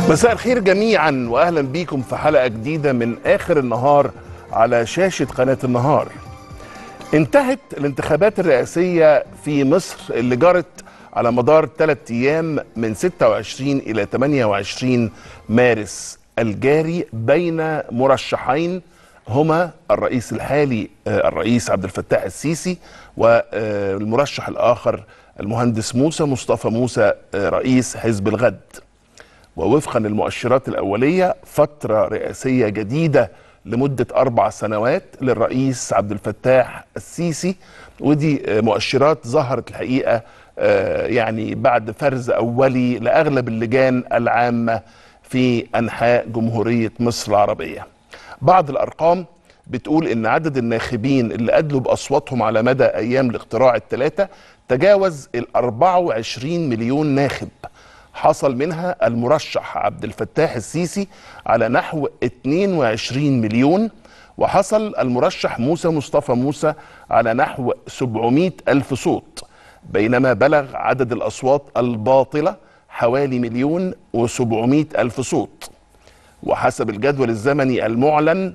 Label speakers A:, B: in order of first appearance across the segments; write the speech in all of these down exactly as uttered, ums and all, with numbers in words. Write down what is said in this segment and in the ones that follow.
A: مساء الخير جميعا واهلا بيكم في حلقه جديده من اخر النهار على شاشه قناه النهار. انتهت الانتخابات الرئاسيه في مصر اللي جرت على مدار ثلاث ايام من ستة وعشرين الى ثمانية وعشرين مارس الجاري بين مرشحين هما الرئيس الحالي الرئيس عبد الفتاح السيسي والمرشح الاخر المهندس موسى مصطفى موسى رئيس حزب الغد. ووفقا للمؤشرات الأولية فترة رئاسية جديدة لمدة أربع سنوات للرئيس عبد الفتاح السيسي، ودي مؤشرات ظهرت الحقيقة يعني بعد فرز أولي لأغلب اللجان العامة في أنحاء جمهورية مصر العربية. بعض الأرقام بتقول إن عدد الناخبين اللي أدلوا بأصواتهم على مدى أيام الاقتراع الثلاثة تجاوز ال أربعة وعشرين مليون ناخب، حصل منها المرشح عبد الفتاح السيسي على نحو اثنين وعشرين مليون، وحصل المرشح موسى مصطفى موسى على نحو سبعمائة ألف صوت، بينما بلغ عدد الأصوات الباطلة حوالي مليون وسبعمائة ألف صوت. وحسب الجدول الزمني المعلن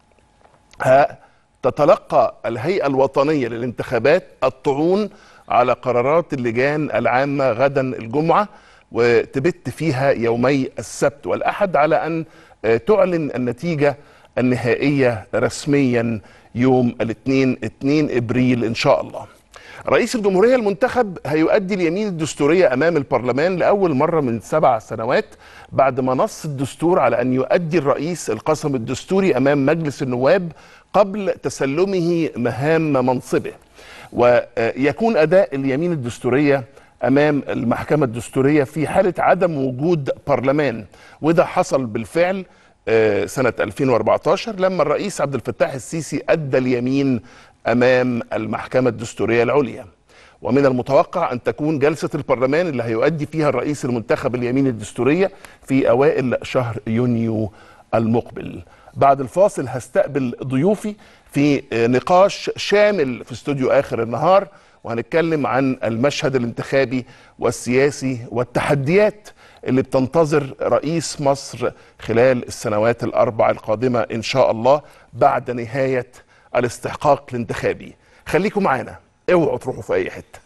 A: تتلقى الهيئة الوطنية للانتخابات الطعون على قرارات اللجان العامة غدا الجمعة، وتبت فيها يومي السبت والأحد على أن تعلن النتيجة النهائية رسميا يوم الاثنين اثنين إبريل إن شاء الله. رئيس الجمهورية المنتخب هيؤدي اليمين الدستورية أمام البرلمان لأول مرة من سبع سنوات بعد ما نص الدستور على أن يؤدي الرئيس القسم الدستوري أمام مجلس النواب قبل تسلمه مهام منصبه، ويكون أداء اليمين الدستورية أمام المحكمة الدستورية في حالة عدم وجود برلمان، وده حصل بالفعل سنة ألفين وأربعة عشر لما الرئيس عبد الفتاح السيسي أدى اليمين أمام المحكمة الدستورية العليا. ومن المتوقع أن تكون جلسة البرلمان اللي هيؤدي فيها الرئيس المنتخب اليمين الدستورية في أوائل شهر يونيو المقبل. بعد الفاصل هستقبل ضيوفي في نقاش شامل في استوديو آخر النهار، وهنتكلم عن المشهد الانتخابي والسياسي والتحديات اللي بتنتظر رئيس مصر خلال السنوات الأربع القادمة إن شاء الله بعد نهاية الاستحقاق الانتخابي. خليكم معانا، اوعوا تروحوا في أي حتة.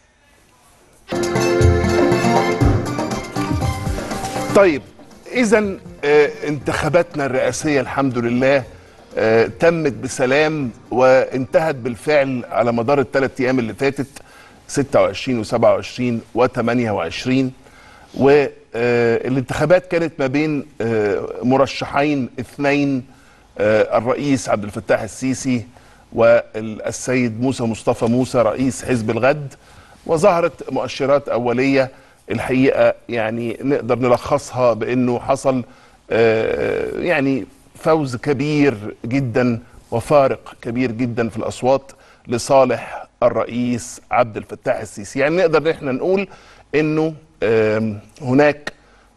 A: طيب، إذن انتخاباتنا الرئاسية الحمد لله آه، تمت بسلام وانتهت بالفعل على مدار الثلاث ايام اللي فاتت ستة وعشرين وسبعة وعشرين وثمانية وعشرين، والانتخابات كانت ما بين آه، مرشحين اثنين، آه، الرئيس عبد الفتاح السيسي والسيد موسى مصطفى موسى رئيس حزب الغد. وظهرت مؤشرات أولية الحقيقة يعني نقدر نلخصها بأنه حصل آه، يعني فوز كبير جدا وفارق كبير جدا في الأصوات لصالح الرئيس عبد الفتاح السيسي. يعني نقدر احنا نقول انه هناك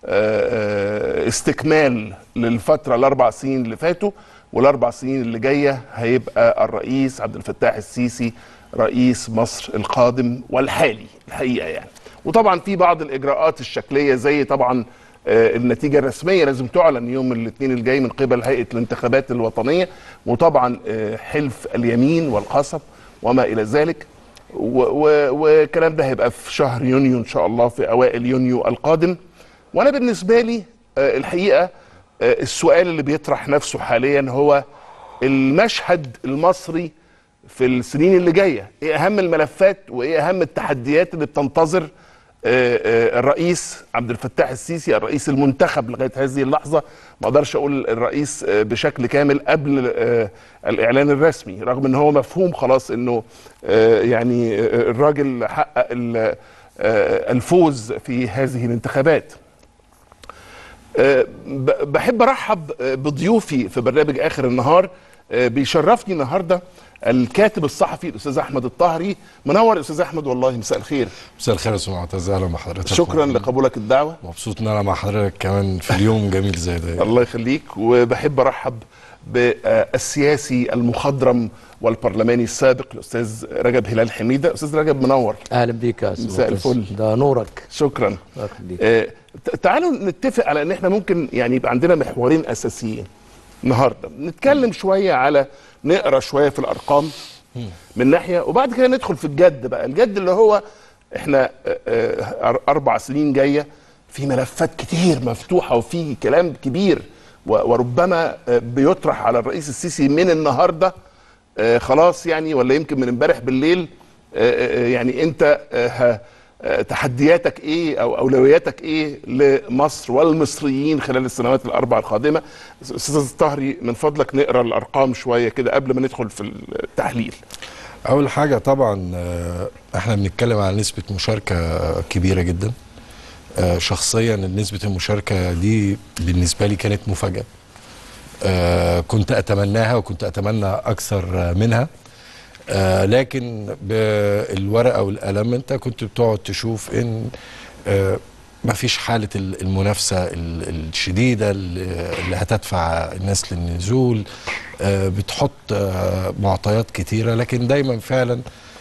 A: استكمال للفترة الاربع سنين اللي فاتوا، والاربع سنين اللي جاية هيبقى الرئيس عبد الفتاح السيسي رئيس مصر القادم والحالي الحقيقة يعني. وطبعا في بعض الإجراءات الشكلية زي طبعا النتيجة الرسمية لازم تعلن يوم الاثنين الجاي من قبل هيئة الانتخابات الوطنية، وطبعا حلف اليمين والقسم وما إلى ذلك، والكلام ده هيبقى في شهر يونيو إن شاء الله، في أوائل يونيو القادم. وأنا بالنسبة لي الحقيقة السؤال اللي بيطرح نفسه حاليا هو المشهد المصري في السنين اللي جاية، إيه أهم الملفات وإيه أهم التحديات اللي بتنتظر الرئيس عبد الفتاح السيسي الرئيس المنتخب لغايه هذه اللحظه. ما اقدرش اقول الرئيس بشكل كامل قبل الاعلان الرسمي، رغم ان هو مفهوم خلاص انه يعني الراجل حقق الفوز في هذه الانتخابات. بحب ارحب بضيوفي في برنامج اخر النهار بيشرفني النهارده الكاتب الصحفي الاستاذ احمد الطاهري. منور يا استاذ احمد والله، مساء الخير.
B: مساء الخير يا استاذ معتز، اهلا بحضرتك.
A: شكرا لقبولك الدعوه،
B: مبسوط ان انا مع حضرتك كمان في اليوم جميل زي ده.
A: الله يخليك. وبحب ارحب بالسياسي المخضرم والبرلماني السابق الاستاذ رجب هلال حميده. استاذ رجب منور.
C: اهلا بيك يا استاذ،
A: مساء الفل.
C: ده نورك.
A: شكرا. آه تعالوا نتفق على ان احنا ممكن يعني يبقى عندنا محورين اساسيين النهارده، نتكلم شويه على نقرا شويه في الارقام من ناحيه، وبعد كده ندخل في الجد بقى. الجد اللي هو احنا اربع سنين جايه في ملفات كتير مفتوحه وفي كلام كبير، وربما بيطرح على الرئيس السيسي من النهارده خلاص يعني، ولا يمكن من امبارح بالليل، يعني انت تحدياتك ايه او اولوياتك ايه لمصر والمصريين خلال السنوات الاربع القادمه. استاذ الطاهري من فضلك نقرا الارقام شويه كده قبل ما ندخل في التحليل.
B: اول حاجه طبعا احنا بنتكلم على نسبه مشاركه كبيره جدا. شخصيا نسبه المشاركه دي بالنسبه لي كانت مفاجاه، كنت اتمناها وكنت اتمنى اكثر منها، آه لكن بالورقه والقلم انت كنت بتقعد تشوف ان آه مفيش حاله المنافسه الشديده اللي هتدفع الناس للنزول، آه بتحط آه معطيات كتيره، لكن دايما فعلا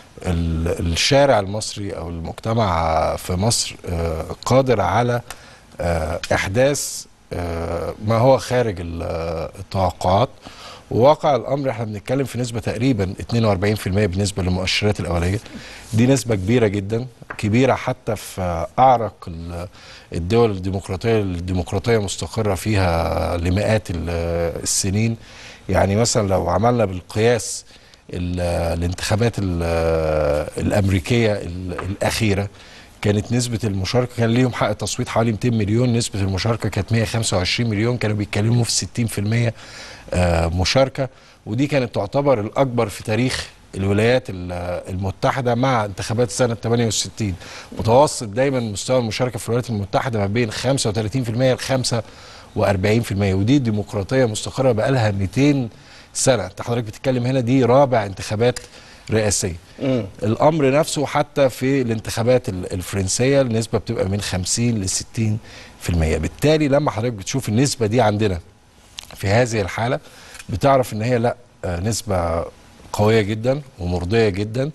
B: الشارع المصري او المجتمع في مصر آه قادر على آه احداث آه ما هو خارج التوقعات. وواقع الامر احنا بنتكلم في نسبه تقريبا اتنين واربعين في المية بالنسبه للمؤشرات الاوليه. دي نسبه كبيره جدا، كبيره حتى في اعرق الدول الديمقراطيه الديمقراطيه مستقره فيها لمئات السنين. يعني مثلا لو عملنا بالقياس الانتخابات الامريكيه الاخيره، كانت نسبة المشاركة كان ليهم حق تصويت حوالي مئتين مليون، نسبة المشاركة كانت مئة وخمسة وعشرين مليون، كانوا بيتكلموا في ستين في المية مشاركة، ودي كانت تعتبر الأكبر في تاريخ الولايات المتحدة مع انتخابات سنة ثمانية وستين. متوسط دايما مستوى المشاركة في الولايات المتحدة ما بين خمسة وثلاثين في المية ل خمسة واربعين في المية، ودي ديمقراطية مستقرة بقالها مئتين سنة. انت حضرتك بتتكلم هنا دي رابع انتخابات رئاسية. مم. الأمر نفسه حتى في الانتخابات الفرنسية النسبة بتبقى من خمسين ل ستين في المية. بالتالي لما حضرتك بتشوف النسبة دي عندنا في هذه الحالة بتعرف ان هي لا نسبة قوية جدا ومرضية جدا،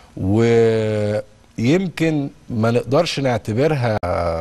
B: ويمكن ما نقدرش نعتبرها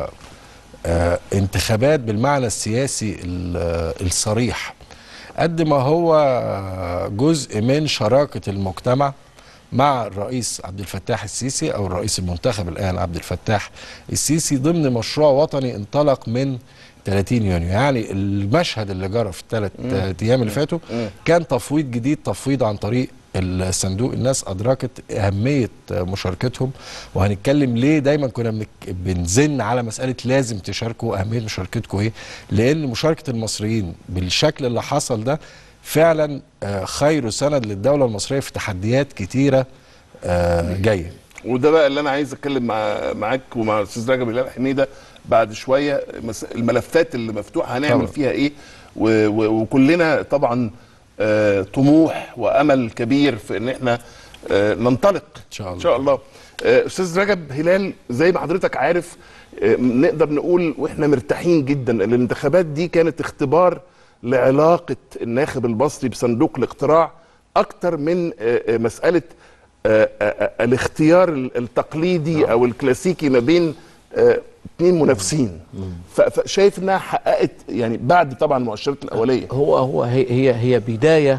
B: انتخابات بالمعنى السياسي الصريح قد ما هو جزء من شراكة المجتمع مع الرئيس عبد الفتاح السيسي او الرئيس المنتخب الان عبد الفتاح السيسي ضمن مشروع وطني انطلق من ثلاثين يونيو. يعني المشهد اللي جرى في الثلاث ايام اللي فاتوا كان تفويض جديد، تفويض عن طريق الصندوق. الناس ادركت اهميه مشاركتهم، وهنتكلم ليه دايما كنا بنزن على مساله لازم تشاركوا، اهميه مشاركتكم ايه، لان مشاركه المصريين بالشكل اللي حصل ده فعلا خير سند للدوله المصريه في تحديات كتيره جايه.
A: وده بقى اللي انا عايز اتكلم مع معاك ومع الاستاذ رجب هلال حميده بعد شويه، الملفات اللي مفتوحه هنعمل طبعا فيها ايه، وكلنا طبعا آه طموح وامل كبير في ان احنا آه ننطلق ان شاء الله. ان شاء الله. آه استاذ رجب هلال، زي ما حضرتك عارف آه نقدر نقول واحنا مرتاحين جدا، الانتخابات دي كانت اختبار لعلاقه الناخب المصري بصندوق الاقتراع اكتر من آه مساله آه آه الاختيار التقليدي او الكلاسيكي ما بين آه اثنين منافسين. فشايف انها حققت يعني بعد طبعا المؤشرات الاوليه.
C: هو هو هي هي بدايه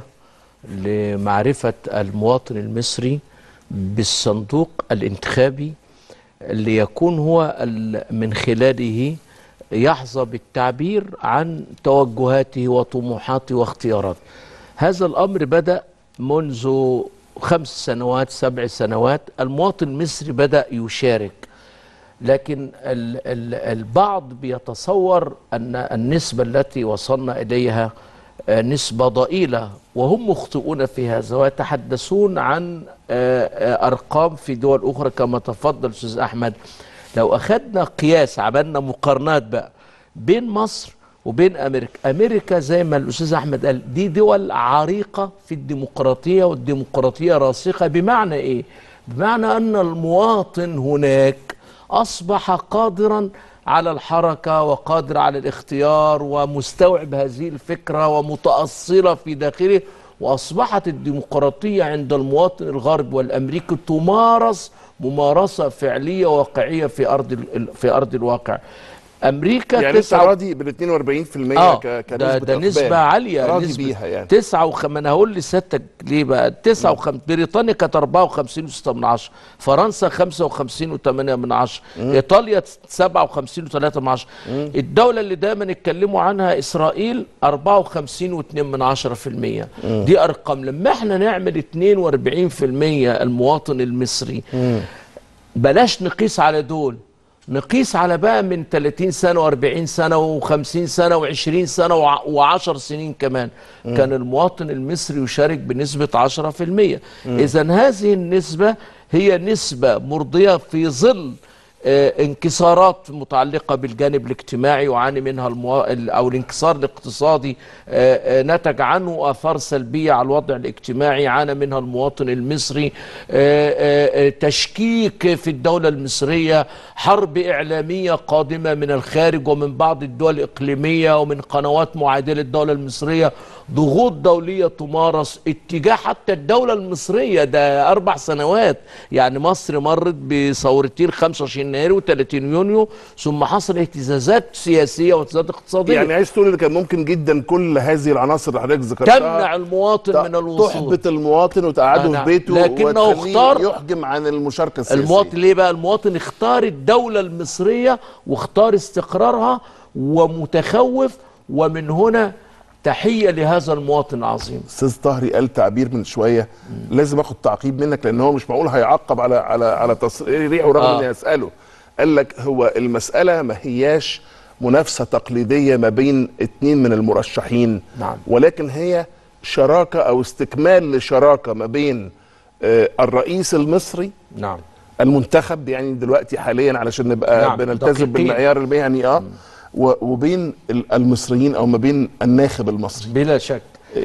C: لمعرفه المواطن المصري بالصندوق الانتخابي اللي يكون هو من خلاله يحظى بالتعبير عن توجهاته وطموحاته واختياراته. هذا الامر بدا منذ خمس سنوات سبع سنوات، المواطن المصري بدا يشارك، لكن ال ال البعض بيتصور أن النسبة التي وصلنا إليها نسبة ضئيلة، وهم مخطئون في هذا ويتحدثون عن أرقام في دول أخرى كما تفضل أستاذ أحمد. لو أخذنا قياس، عملنا مقارنات بقى بين مصر وبين أمريكا. أمريكا زي ما الأستاذ أحمد قال دي دول عريقة في الديمقراطية، والديمقراطية راسخة. بمعنى إيه؟ بمعنى أن المواطن هناك أصبح قادرا على الحركة وقادر على الاختيار ومستوعب هذه الفكرة ومتأصلة في داخله، وأصبحت الديمقراطية عند المواطن الغربي والأمريكي تمارس ممارسة فعلية واقعية في أرض في أرض الواقع. أمريكا
A: يعني
C: تسعة
A: انت راضي بال اثنين وأربعين بالمية
C: آه
A: ك- كنسبة
C: ده, ده
A: إقبال.
C: نسبة عالية،
A: راضي
C: نسبة
A: بيها يعني.
C: تسعة وخم... أنا هقول لسيادتك ليه بقى. تسعة وخم... بريطانيا كانت أربعة وخمسين وستة من عشرة، فرنسا خمسة وخمسين وثمانية من عشرة، إيطاليا سبعة وخمسين وثلاثة من عشرة. الدولة اللي دايما يتكلموا عنها إسرائيل أربعة وخمسين واثنين من عشرة في المية. دي أرقام. لما احنا نعمل اثنين وأربعين بالمية المواطن المصري، بلاش نقيس على دول، نقيس على بقى من ثلاثين سنة وأربعين سنة وخمسين سنة وعشرين سنة وعشر سنين كمان. م. كان المواطن المصري يشارك بنسبة عشرة في المية. إذن هذه النسبة هي نسبة مرضية في ظل آه انكسارات متعلقة بالجانب الاجتماعي يعاني منها المو... أو الانكسار الاقتصادي آه آه نتج عنه آثار سلبية على الوضع الاجتماعي عانى منها المواطن المصري، آه آه تشكيك في الدولة المصرية، حرب إعلامية قادمة من الخارج ومن بعض الدول الإقليمية ومن قنوات معادية للدولة المصرية، ضغوط دولية تمارس اتجاه حتى الدولة المصرية. ده أربع سنوات يعني مصر مرت بثورتين خمسة وعشرين يناير وثلاثين يونيو، ثم حصل اهتزازات سياسية واهتزازات اقتصادية.
A: يعني عايز تقول ان كان ممكن جدا كل هذه العناصر اللي حضرتك ذكرتها
C: تمنع المواطن من الوصول،
A: تحبط المواطن وتقعده
C: أنا.
A: في بيته
C: لكنه اختار
A: يحجم عن المشاركة السياسية.
C: المواطن ليه بقى؟ المواطن اختار الدولة المصرية واختار استقرارها ومتخوف، ومن هنا تحية لهذا المواطن العظيم.
A: استاذ طهري قال تعبير من شويه مم. لازم اخد تعقيب منك، لان هو مش معقول هيعقب على على على تصريحه رغم آه. اني اساله. قال لك هو المساله ما هياش منافسه تقليديه ما بين اتنين من المرشحين،
C: نعم.
A: ولكن هي شراكه او استكمال لشراكه ما بين آه الرئيس المصري،
C: نعم،
A: المنتخب يعني دلوقتي حاليا علشان نبقى نعم. بنلتزم بالمعيار المهني اه مم. وبين المصريين او ما بين الناخب المصري.
C: بلا شك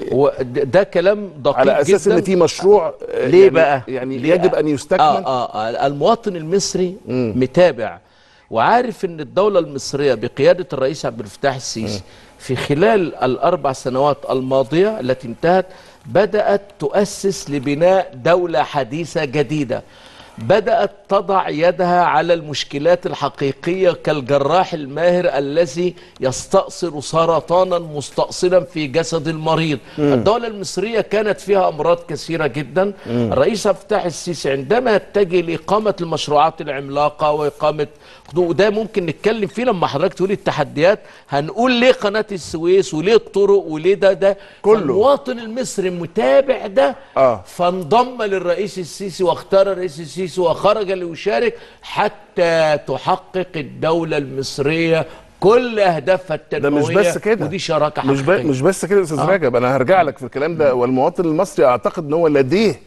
C: ده كلام دقيق
A: على اساس
C: جداً.
A: ان في مشروع
C: ليه
A: يعني
C: بقى
A: يعني
C: ليه
A: يجب ان يستكمل.
C: آه آه المواطن المصري م. متابع وعارف ان الدولة المصرية بقيادة الرئيس عبد الفتاح السيسي م. في خلال الاربع سنوات الماضية التي انتهت بدأت تؤسس لبناء دولة حديثة جديدة، بدأت تضع يدها على المشكلات الحقيقية كالجراح الماهر الذي يستأصل سرطانا مستأصلا في جسد المريض. مم. الدولة المصرية كانت فيها أمراض كثيرة جدا. مم. الرئيس عبد الفتاح السيسي عندما يتجه لإقامة المشروعات العملاقة وإقامة، وده ممكن نتكلم فيه لما حضرتك تقول التحديات، هنقول ليه قناة السويس وليه الطرق وليه ده ده كله. المواطن المصري متابع ده آه. فانضم للرئيس السيسي واختار الرئيس السيسي وخرج ليشارك حتى تحقق الدولة المصرية كل اهدافها التنمويه.
A: ده مش بس كده،
C: ودي شراكه
A: مش
C: حقيقيه.
A: مش بس كده يا استاذ آه. رجب، انا هرجع لك في الكلام ده. والمواطن المصري اعتقد ان هو لديه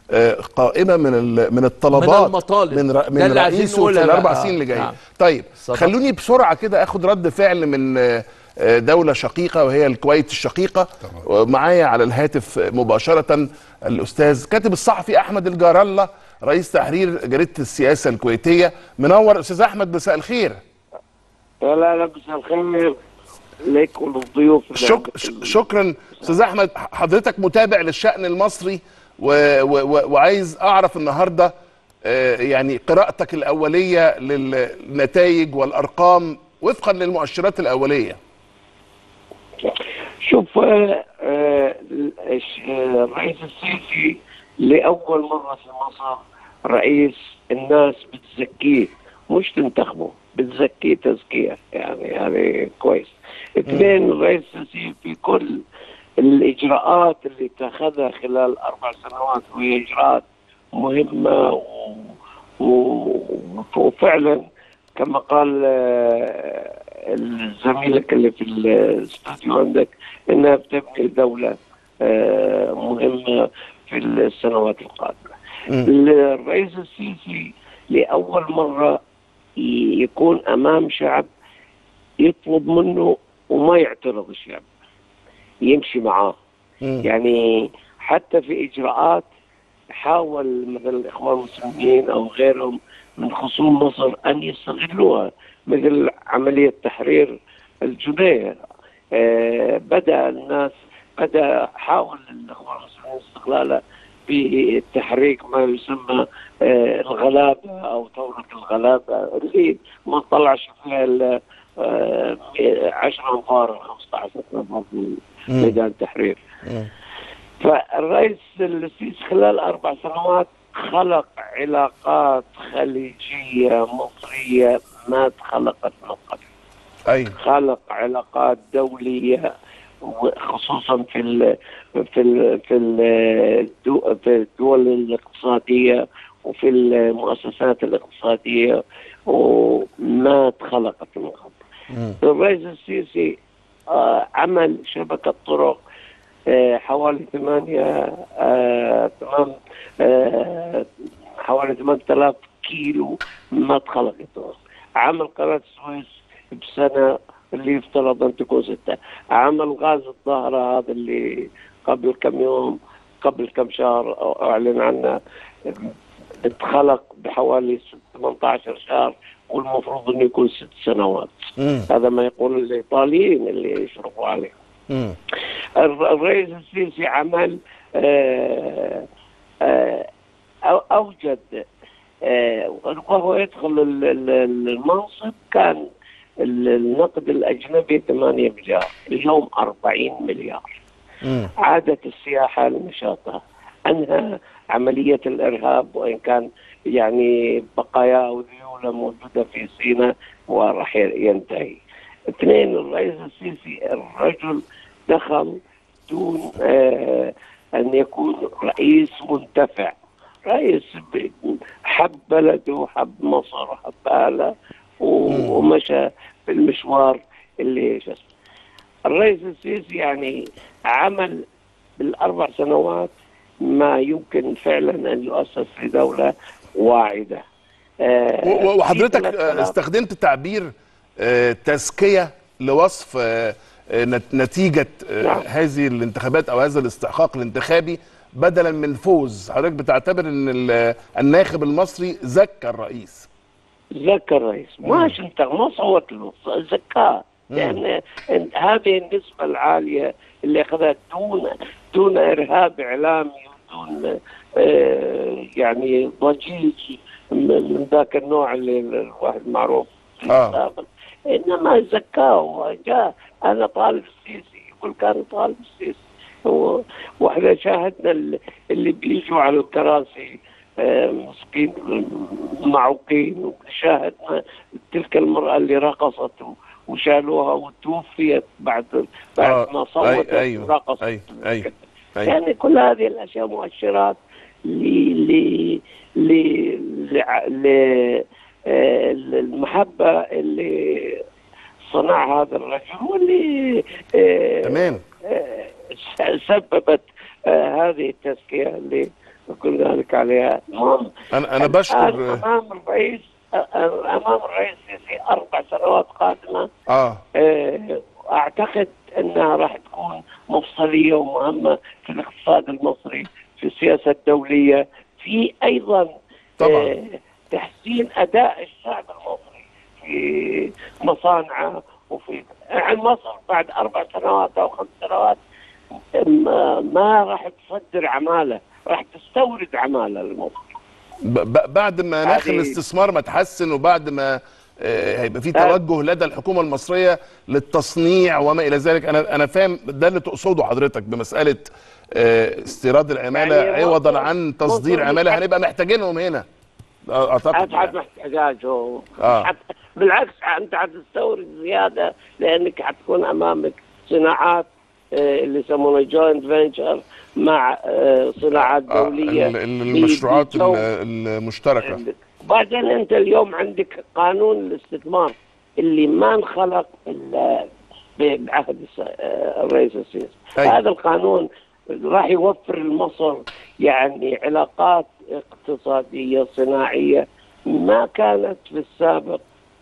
A: قائمه من من الطلبات
C: من المطالب
A: من ر... من رئيسه في الاربع سنين اللي جايه. طيب صدق. خلوني بسرعه كده اخد رد فعل من دوله شقيقه وهي الكويت الشقيقه. معايا على الهاتف مباشره الاستاذ كاتب الصحفي احمد الجار الله، رئيس تحرير جريده السياسه الكويتيه. منور استاذ احمد، مساء الخير.
D: لا لا مساء الخير ليك وللضيوف.
A: شك... شكرا استاذ احمد. حضرتك متابع للشأن المصري و... و... وعايز اعرف النهارده يعني قراءتك الاوليه للنتائج والارقام وفقا للمؤشرات الاوليه.
D: شوف الرئيس السيسي لاول مره في مصر رئيس الناس بتزكيه مش تنتخبه، بتزكيه تزكيه يعني يعني كويس. اثنين، الرئيس السيسي في كل الاجراءات اللي اتخذها خلال اربع سنوات وهي اجراءات مهمه و... و... وفعلا كما قال زميلك اللي في الاستوديو عندك انها بتبني دوله مهمه في السنوات القادمه. الرئيس السيسي لاول مره يكون امام شعب يطلب منه وما يعترض الشعب، يمشي معاه.
A: مم.
D: يعني حتى في إجراءات حاول مثل الإخوان المسلمين أو غيرهم من خصوم مصر أن يستغلوها، مثل عملية تحرير الجنيه. آه بدأ الناس بدأ حاول الإخوان المسلمين استغلالها بتحريك ما يسمى آه الغلابة أو ثورة الغلابة، اللي ما طلعش فيها إلا آه عشرة أنفار أو خمسة عشر أنفار في ميدان التحرير.
A: مم.
D: فالرئيس السيسي خلال أربع سنوات خلق علاقات خليجية مصرية ما اتخلقت من قبل.
A: ايوه.
D: خلق علاقات دولية خصوصا في ال في ال في ال في الدول الاقتصادية وفي المؤسسات الاقتصادية وما اتخلقت من قبل. الرئيس السيسي آه عمل شبكة طرق آه حوالي ثمانية آه تمام آه حوالي ثمانية آلاف كيلو ما اتخلقت. عمل قناة السويس بسنة اللي يفترض أن تكون ستة. عمل غاز الظاهرة هذا اللي قبل كم يوم قبل كم شهر أعلن عنه اتخلق بحوالي ثمانية عشر شهر والمفروض أنه يكون ست سنوات.
A: مم.
D: هذا ما يقول الإيطاليين اللي يشرفوا عليه.
A: مم.
D: الرئيس السيسي عمل آه آه أوجد آه وهو يدخل المنصب كان النقد الأجنبي ثمانية مليار، اليوم أربعين مليار.
A: مم.
D: عادت السياحة لنشاطها، أنهى عملية الإرهاب وإن كان يعني بقايا وذيولة موجودة في سيناء وراح ينتهي. اثنين، الرئيس السيسي الرجل دخل دون آه أن يكون رئيس منتفع، رئيس حب بلده حب مصر حب أهله ومشى في المشوار اللي شخص. الرئيس السيسي يعني عمل بالأربع سنوات ما يمكن فعلا أن يؤسس في دولة واعدة.
A: آه وحضرتك استخدمت تعبير آه تزكية لوصف آه نتيجة آه نعم. هذه الانتخابات أو هذا الاستحقاق الانتخابي بدلا من فوز. حضرتك بتعتبر أن الناخب المصري زكى الرئيس؟
D: زكى الرئيس، ماش انت ما صوت له، زكاه، لان هذه النسبه العاليه اللي اخذها دون دون ارهاب اعلامي ودون آه يعني ضجيج من ذاك النوع اللي الواحد معروف
A: آه.
D: انما زكاه وجاء. انا طالب السيسي، يقول كان طالب السيسي، واحنا شاهدنا اللي بيجوا على الكراسي مسكين معوقين، وشاهدنا تلك المرأة اللي رقصت وشالوها وتوفيت بعد بعد آه ما صوتت
A: أيوة
D: ورقصت.
A: أيوة أيوة أيوة.
D: يعني كل هذه الأشياء مؤشرات ل للمحبة اللي صنع هذا الرجل واللي
A: تمام
D: سببت هذه التزكية اللي قلنا لك عليها.
A: انا انا بشكر
D: امام الرئيس امام الرئيس السيسي اربع سنوات قادمه.
A: اه
D: اعتقد انها راح تكون مفصليه ومهمه في الاقتصاد المصري، في السياسه الدوليه، في ايضا
A: طبعا
D: آه تحسين اداء الشعب المصري في مصانعه وفي يعني مصر بعد اربع سنوات او خمس سنوات ما, ما راح تصدر عماله، راح تستورد عماله للمصر.
A: بعد ما ناخ الاستثمار ما تحسن وبعد ما هيبقى في توجه لدى الحكومه المصريه للتصنيع وما الى ذلك. انا انا فاهم ده اللي تقصده حضرتك بمساله استيراد العماله يعني عوضا عن تصدير عماله. هنبقى محتاجينهم هنا اعتقد.
D: يعني محتاجهم آه. بالعكس انت حتستورد زياده لانك حتكون امامك صناعات اللي يسمونه جوينت فينشر مع صناعات دوليه،
A: المشروعات المشتركه.
D: بعدين انت اليوم عندك قانون الاستثمار اللي ما انخلق الا بعهد الرئيس السيسي. هذا القانون راح يوفر لمصر يعني علاقات اقتصاديه صناعيه ما كانت في السابق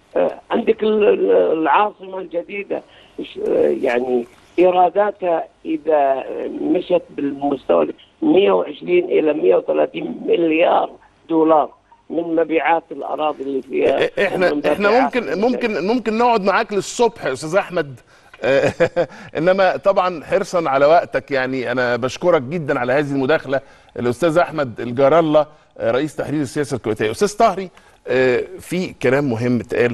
D: عندك العاصمة الجديدة يعني إيراداتها إذا مشت بالمستوى مئة وعشرين إلى مئة وثلاثين مليار دولار من مبيعات الأراضي اللي فيها.
A: احنا احنا ممكن ممكن ممكن نقعد معاك للصبح يا أستاذ أحمد. انما طبعا حرصا على وقتك يعني انا بشكرك جدا على هذه المداخله. الاستاذ احمد الجار الله رئيس تحرير السياسه الكويتيه. استاذ طهري، في كلام مهم اتقال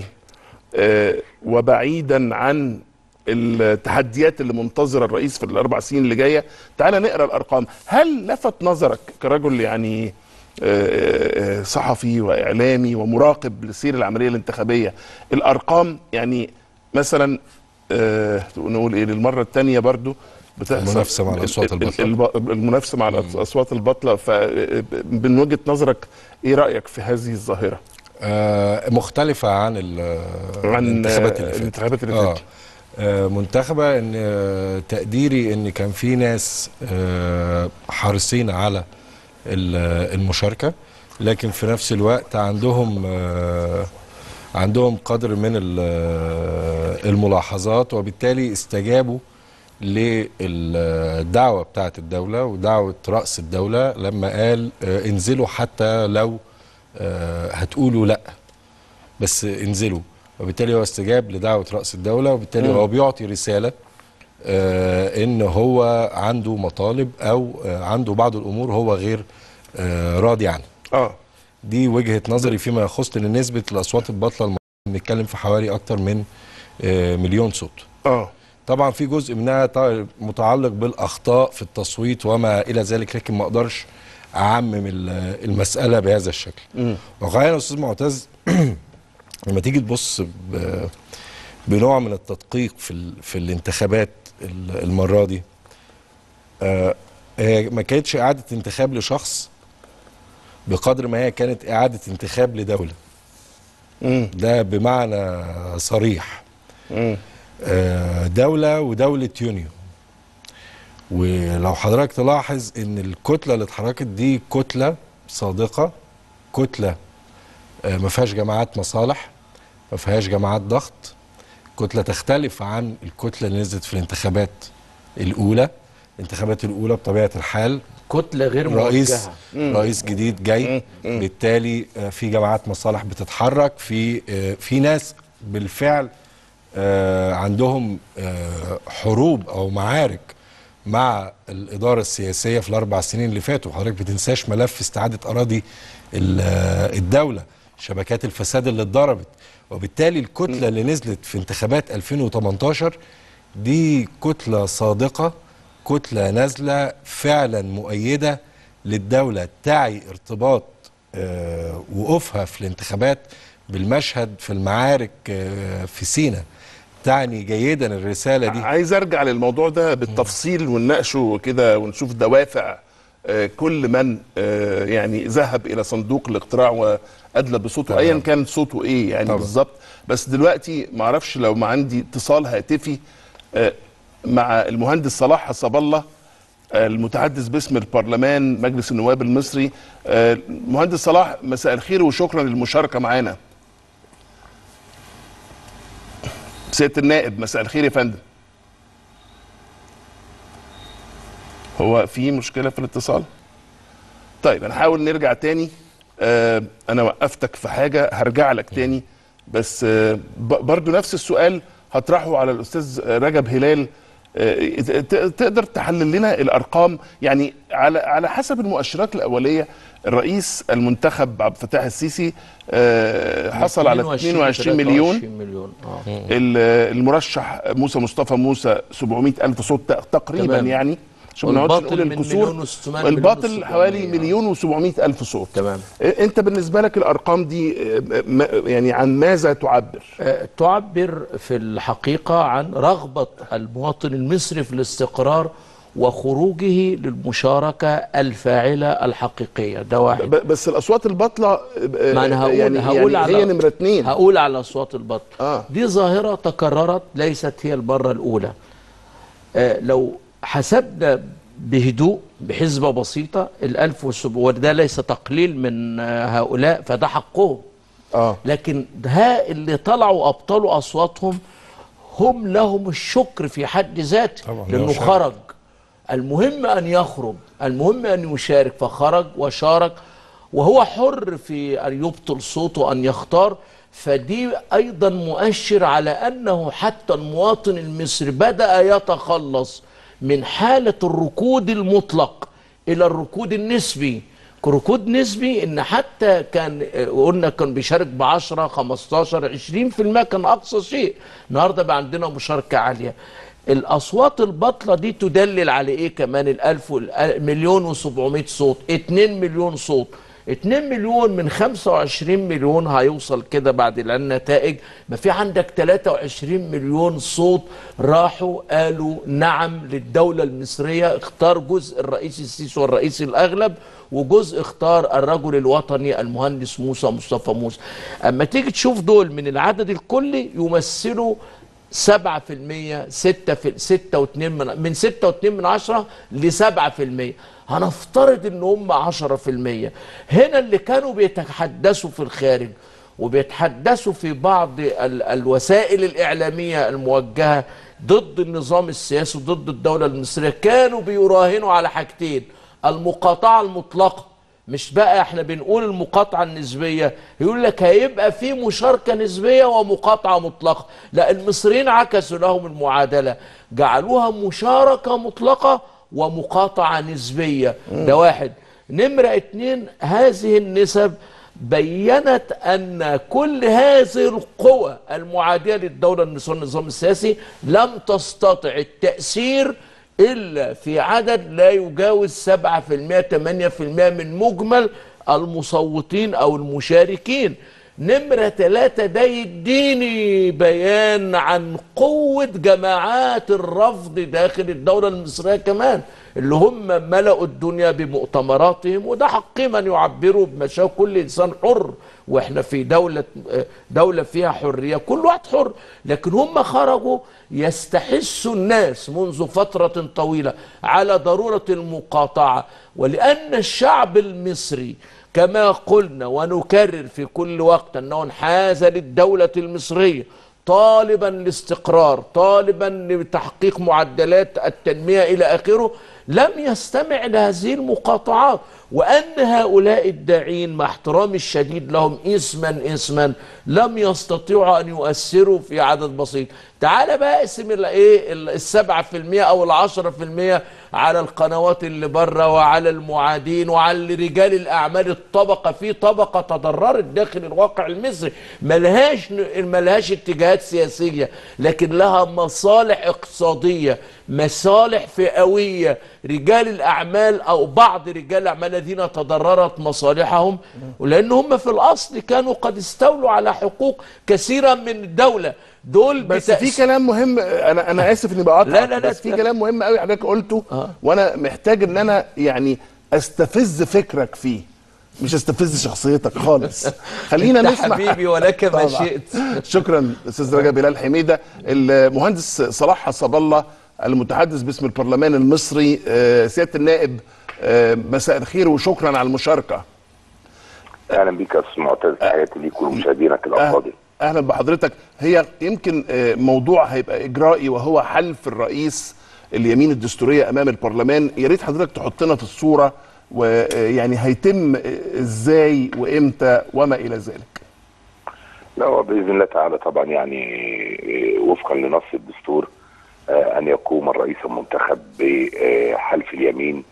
A: وبعيدا عن التحديات اللي منتظره الرئيس في الاربع سنين اللي جايه، تعال نقرا الارقام. هل لفت نظرك كرجل يعني صحفي واعلامي ومراقب لسير العمليه الانتخابيه الارقام؟ يعني مثلا أه نقول ايه للمره الثانيه برضو
B: بتحصل المنافسه مع الاصوات الباطله
A: المنافسه مع الاصوات الباطله. فمن وجهه نظرك ايه رايك في هذه الظاهره؟
B: آه مختلفه عن
A: عن
B: الانتخابات اللي فاتت.
A: الانتخابات اللي فاتت
B: آه منتخبه ان آه تقديري ان كان في ناس آه حريصين على المشاركه، لكن في نفس الوقت عندهم آه عندهم قدر من الملاحظات، وبالتالي استجابوا للدعوة بتاعة الدولة ودعوة رأس الدولة لما قال انزلوا حتى لو هتقولوا لا بس انزلوا. وبالتالي هو استجاب لدعوة رأس الدولة، وبالتالي هو بيعطي رسالة ان هو عنده مطالب او عنده بعض الامور هو غير راضي عنها. اه دي وجهة نظري فيما يخص ان نسبة الاصوات الباطلة بنتكلم في حوالي اكتر من مليون صوت. اه طبعا في جزء منها متعلق بالاخطاء في التصويت وما الى ذلك، لكن ما اقدرش اعمم المسألة بهذا الشكل. وخلينا يا استاذ معتز لما تيجي تبص بنوع من التدقيق في في الانتخابات المرة دي، آه هي ما كانتش اعادة انتخاب لشخص بقدر ما هي كانت إعادة انتخاب لدولة. مم. ده بمعنى صريح. مم. آه دولة ودولة يونيو. ولو حضرتك تلاحظ ان الكتلة اللي اتحركت دي كتلة صادقة، كتلة آه ما فيهاش جماعات مصالح، ما فيهاش جماعات ضغط، كتلة تختلف عن الكتلة اللي نزلت في الانتخابات الأولى. الانتخابات الأولى بطبيعة الحال
C: كتلة غير
B: رئيس
C: موجهة.
B: رئيس جديد جاي، بالتالي في جماعات مصالح بتتحرك، في في ناس بالفعل عندهم حروب او معارك مع الإدارة السياسية في الأربع سنين اللي فاتوا. حضرتك بتنساش ملف استعادة أراضي الدولة، شبكات الفساد اللي اتضربت. وبالتالي الكتلة اللي نزلت في انتخابات ألفين وثمانية عشر دي كتلة صادقة، كتلة نازلة فعلا مؤيدة للدولة، تعي ارتباط آه وقوفها في الانتخابات بالمشهد في المعارك آه في سيناء، تعني جيدا الرسالة دي.
A: عايز ارجع للموضوع ده بالتفصيل ونناقشه كده ونشوف دوافع آه كل من آه يعني ذهب الى صندوق الاقتراع وادلى بصوته ايا كان صوته ايه يعني بالظبط. بس دلوقتي معرفش لو ما عندي اتصال هاتفي آه مع المهندس صلاح حسب الله المتحدث باسم البرلمان مجلس النواب المصري. مهندس صلاح، مساء الخير وشكرا للمشاركه معانا. سياده النائب مساء الخير يا فندم. هو في مشكله في الاتصال؟ طيب هنحاول نرجع تاني. انا وقفتك في حاجه هرجع لك تاني، بس برضو نفس السؤال هطرحه على الاستاذ رجب هلال. تقدر تحلل لنا الارقام يعني على على حسب المؤشرات الاوليه؟ الرئيس المنتخب عبد الفتاح السيسي حصل على اثنين وعشرين مليون.
C: آه.
A: المرشح موسى مصطفى موسى سبعمائة ألف صوت تقريبا. تمام. يعني عشان ما نقعدش نقول الكسور. الباطل حوالي مليون وسبعمائة ألف صوت.
C: تمام.
A: انت بالنسبه لك الارقام دي يعني عن ماذا تعبر؟
C: تعبر في الحقيقه عن رغبه المواطن المصري في الاستقرار وخروجه للمشاركه الفاعله الحقيقيه. ده واحد.
A: بس الاصوات الباطله
C: ما انا هقول
A: يعني
C: هقول
A: يعني
C: على
A: هي نمره اثنين.
C: هقول على الاصوات الباطله.
A: آه.
C: دي ظاهره تكررت ليست هي المره الاولى. آه لو حسبنا بهدوء بحسبة بسيطة الألف وسبعمائة، وده ليس تقليل من هؤلاء فده حقهم.
A: آه.
C: لكن ها اللي طلعوا ابطلوا اصواتهم هم لهم الشكر في حد ذاته،
B: طبعاً،
C: لانه
B: يشارك.
C: خرج. المهم ان يخرج، المهم ان يشارك، فخرج وشارك وهو حر في ان يبطل صوته، ان يختار. فدي ايضا مؤشر على انه حتى المواطن المصري بدأ يتخلص من حالة الركود المطلق الى الركود النسبي. ركود نسبي ان حتى كان قلنا كان بيشارك ب عشرة خمستاشر عشرين في المية كان اقصى شيء، النهارده بقى عندنا مشاركه عاليه. الاصوات الباطله دي تدلل على ايه كمان؟ الالف مليون وسبعمائة صوت، اتنين مليون صوت، اتنين مليون من خمسة وعشرين مليون هيوصل كده بعد النتائج. ما في عندك تلاتة وعشرين مليون صوت راحوا قالوا نعم للدولة المصرية. اختار جزء الرئيس السيسي والرئيس الأغلب، وجزء اختار الرجل الوطني المهندس موسى مصطفى موسى. أما تيجي تشوف دول من العدد الكلي يمثلوا سبعة في المية، ستة في ستة واتنين من من ستة واتنين من عشرة لسبعة في المية. هنفترض ان هم عشرة في المية. هنا اللي كانوا بيتحدثوا في الخارج وبيتحدثوا في بعض ال الوسائل الإعلامية الموجهة ضد النظام السياسي وضد الدولة المصرية كانوا بيراهنوا على حاجتين: المقاطعة المطلقة. مش بقى احنا بنقول المقاطعة النسبية، يقول لك هيبقى في مشاركة نسبية ومقاطعة مطلقة. لا، المصريين عكسوا لهم المعادلة، جعلوها مشاركة مطلقة ومقاطعة نسبية. ده واحد. نمرة اتنين، هذه النسب بينت أن كل هذه القوى المعادية للدولة المصرية النظام السياسي لم تستطع التأثير إلا في عدد لا يجاوز سبعة في المية ثمانية في المية من مجمل المصوتين أو المشاركين. نمرة ثلاثة، ده يديني بيان عن قوة جماعات الرفض داخل الدولة المصرية كمان، اللي هم ملأوا الدنيا بمؤتمراتهم، وده حقهم أن يعبروا بمشاعر. كل إنسان حر، وإحنا في دولة دولة فيها حرية، كل واحد حر. لكن هم خرجوا يستحسوا الناس منذ فترة طويلة على ضرورة المقاطعة، ولأن الشعب المصري كما قلنا ونكرر في كل وقت أنه انحاز للدولة المصرية طالبا الاستقرار، طالبا لتحقيق معدلات التنمية إلى آخره، لم يستمع لهذه المقاطعات. وأن هؤلاء الداعين مع احترامي الشديد لهم اسما اسما لم يستطيعوا أن يؤثروا في عدد بسيط. تعال بقى اقسم الايه السبعة في المية أو العشرة في المية على القنوات اللي بره وعلى المعادين وعلى رجال الأعمال. الطبقة في طبقة تضررت داخل الواقع المصري، ملهاش ملهاش اتجاهات سياسية، لكن لها مصالح اقتصادية، مصالح فئوية. رجال الأعمال أو بعض رجال الأعمال الذين تضررت مصالحهم، ولأن هم في الأصل كانوا قد استولوا على حقوق كثيرة من الدولة. دول
A: بس في كلام مهم، انا انا اسف اني بقاطع،
C: لا لا لا
A: بس في كلام مهم قوي حضرتك قلته. آه. وانا محتاج ان انا يعني استفز فكرك فيه، مش استفز شخصيتك خالص. خلينا نسمع
C: حبيبي ولك ما شئت.
A: شكرا استاذ رجب بلال حميده. المهندس صلاح حسب الله المتحدث باسم البرلمان المصري، سياده النائب، مساء الخير وشكرا على المشاركه.
E: اهلا بك يا استاذ معتز، تحياتي ليك ولمشاهدينك الافاضل.
A: اهلا بحضرتك. هي يمكن موضوع هيبقى اجرائي وهو حلف الرئيس اليمين الدستوريه امام البرلمان. يا ريت حضرتك تحطنا في الصوره، ويعني هيتم ازاي وامتى وما الى ذلك.
E: لا، وباذن الله تعالى طبعا يعني وفقا لنص الدستور ان يقوم الرئيس المنتخب بحلف اليمين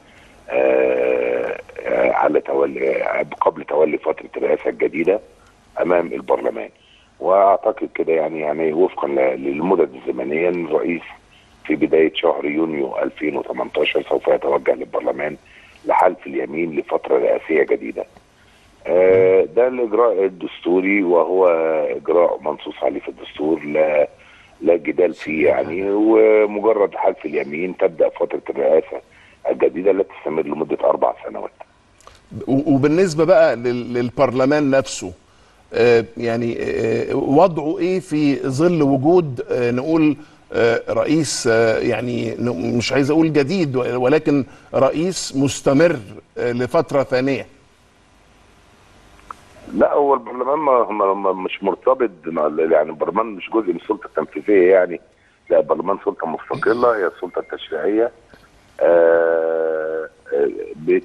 E: على تولي قبل تولي فتره الرئاسه الجديده امام البرلمان. واعتقد كده يعني يعني وفقا للمدد الزمنيه ان الرئيس في بدايه شهر يونيو ألفين وثمانية عشر سوف يتوجه للبرلمان لحلف اليمين لفتره رئاسيه جديده. ده الاجراء الدستوري، وهو اجراء منصوص عليه في الدستور، لا لا جدال فيه يعني. ومجرد حلف اليمين تبدا فتره الرئاسه الجديده التي تستمر لمده اربع سنوات.
A: وبالنسبه بقى للبرلمان نفسه، يعني وضعه ايه في ظل وجود نقول رئيس، يعني مش عايز اقول جديد، ولكن رئيس مستمر لفتره ثانيه؟
E: لا هو البرلمان ما ما مش مرتبط، يعني البرلمان مش جزء من السلطه التنفيذيه يعني، لا البرلمان سلطه مستقله هي السلطه التشريعيه. آه بت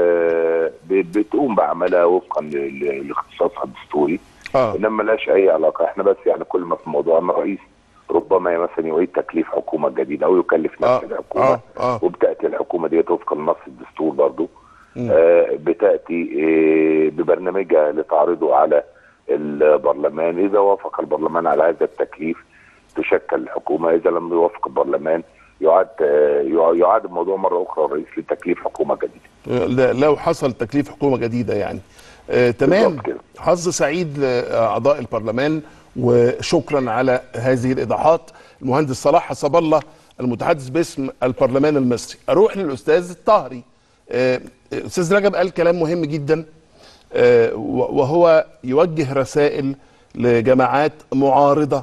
E: بتقوم بعملها وفقا لاختصاصها الدستوري.
A: اه
E: انما ملهاش اي علاقه، احنا بس يعني كل ما في موضوع ان الرئيس ربما مثلا يعيد تكليف حكومه جديده او يكلف نفس
A: آه.
E: الحكومه.
A: آه. آه.
E: وبتاتي الحكومه دي وفقا لنص الدستور برضه آه بتاتي آه ببرنامجها لتعرضه على البرلمان. اذا وافق البرلمان على هذا التكليف تشكل الحكومه، اذا لم يوافق البرلمان يعاد آه يعاد الموضوع مره اخرى الرئيس لتكليف حكومه جديده.
A: لو حصل تكليف حكومه جديده يعني. آه تمام. حظ سعيد لاعضاء البرلمان، وشكرا على هذه الايضاحات. المهندس صلاح حسب الله المتحدث باسم البرلمان المصري. اروح للاستاذ الطاهري. آه استاذ رجب قال كلام مهم جدا، آه وهو يوجه رسائل لجماعات معارضه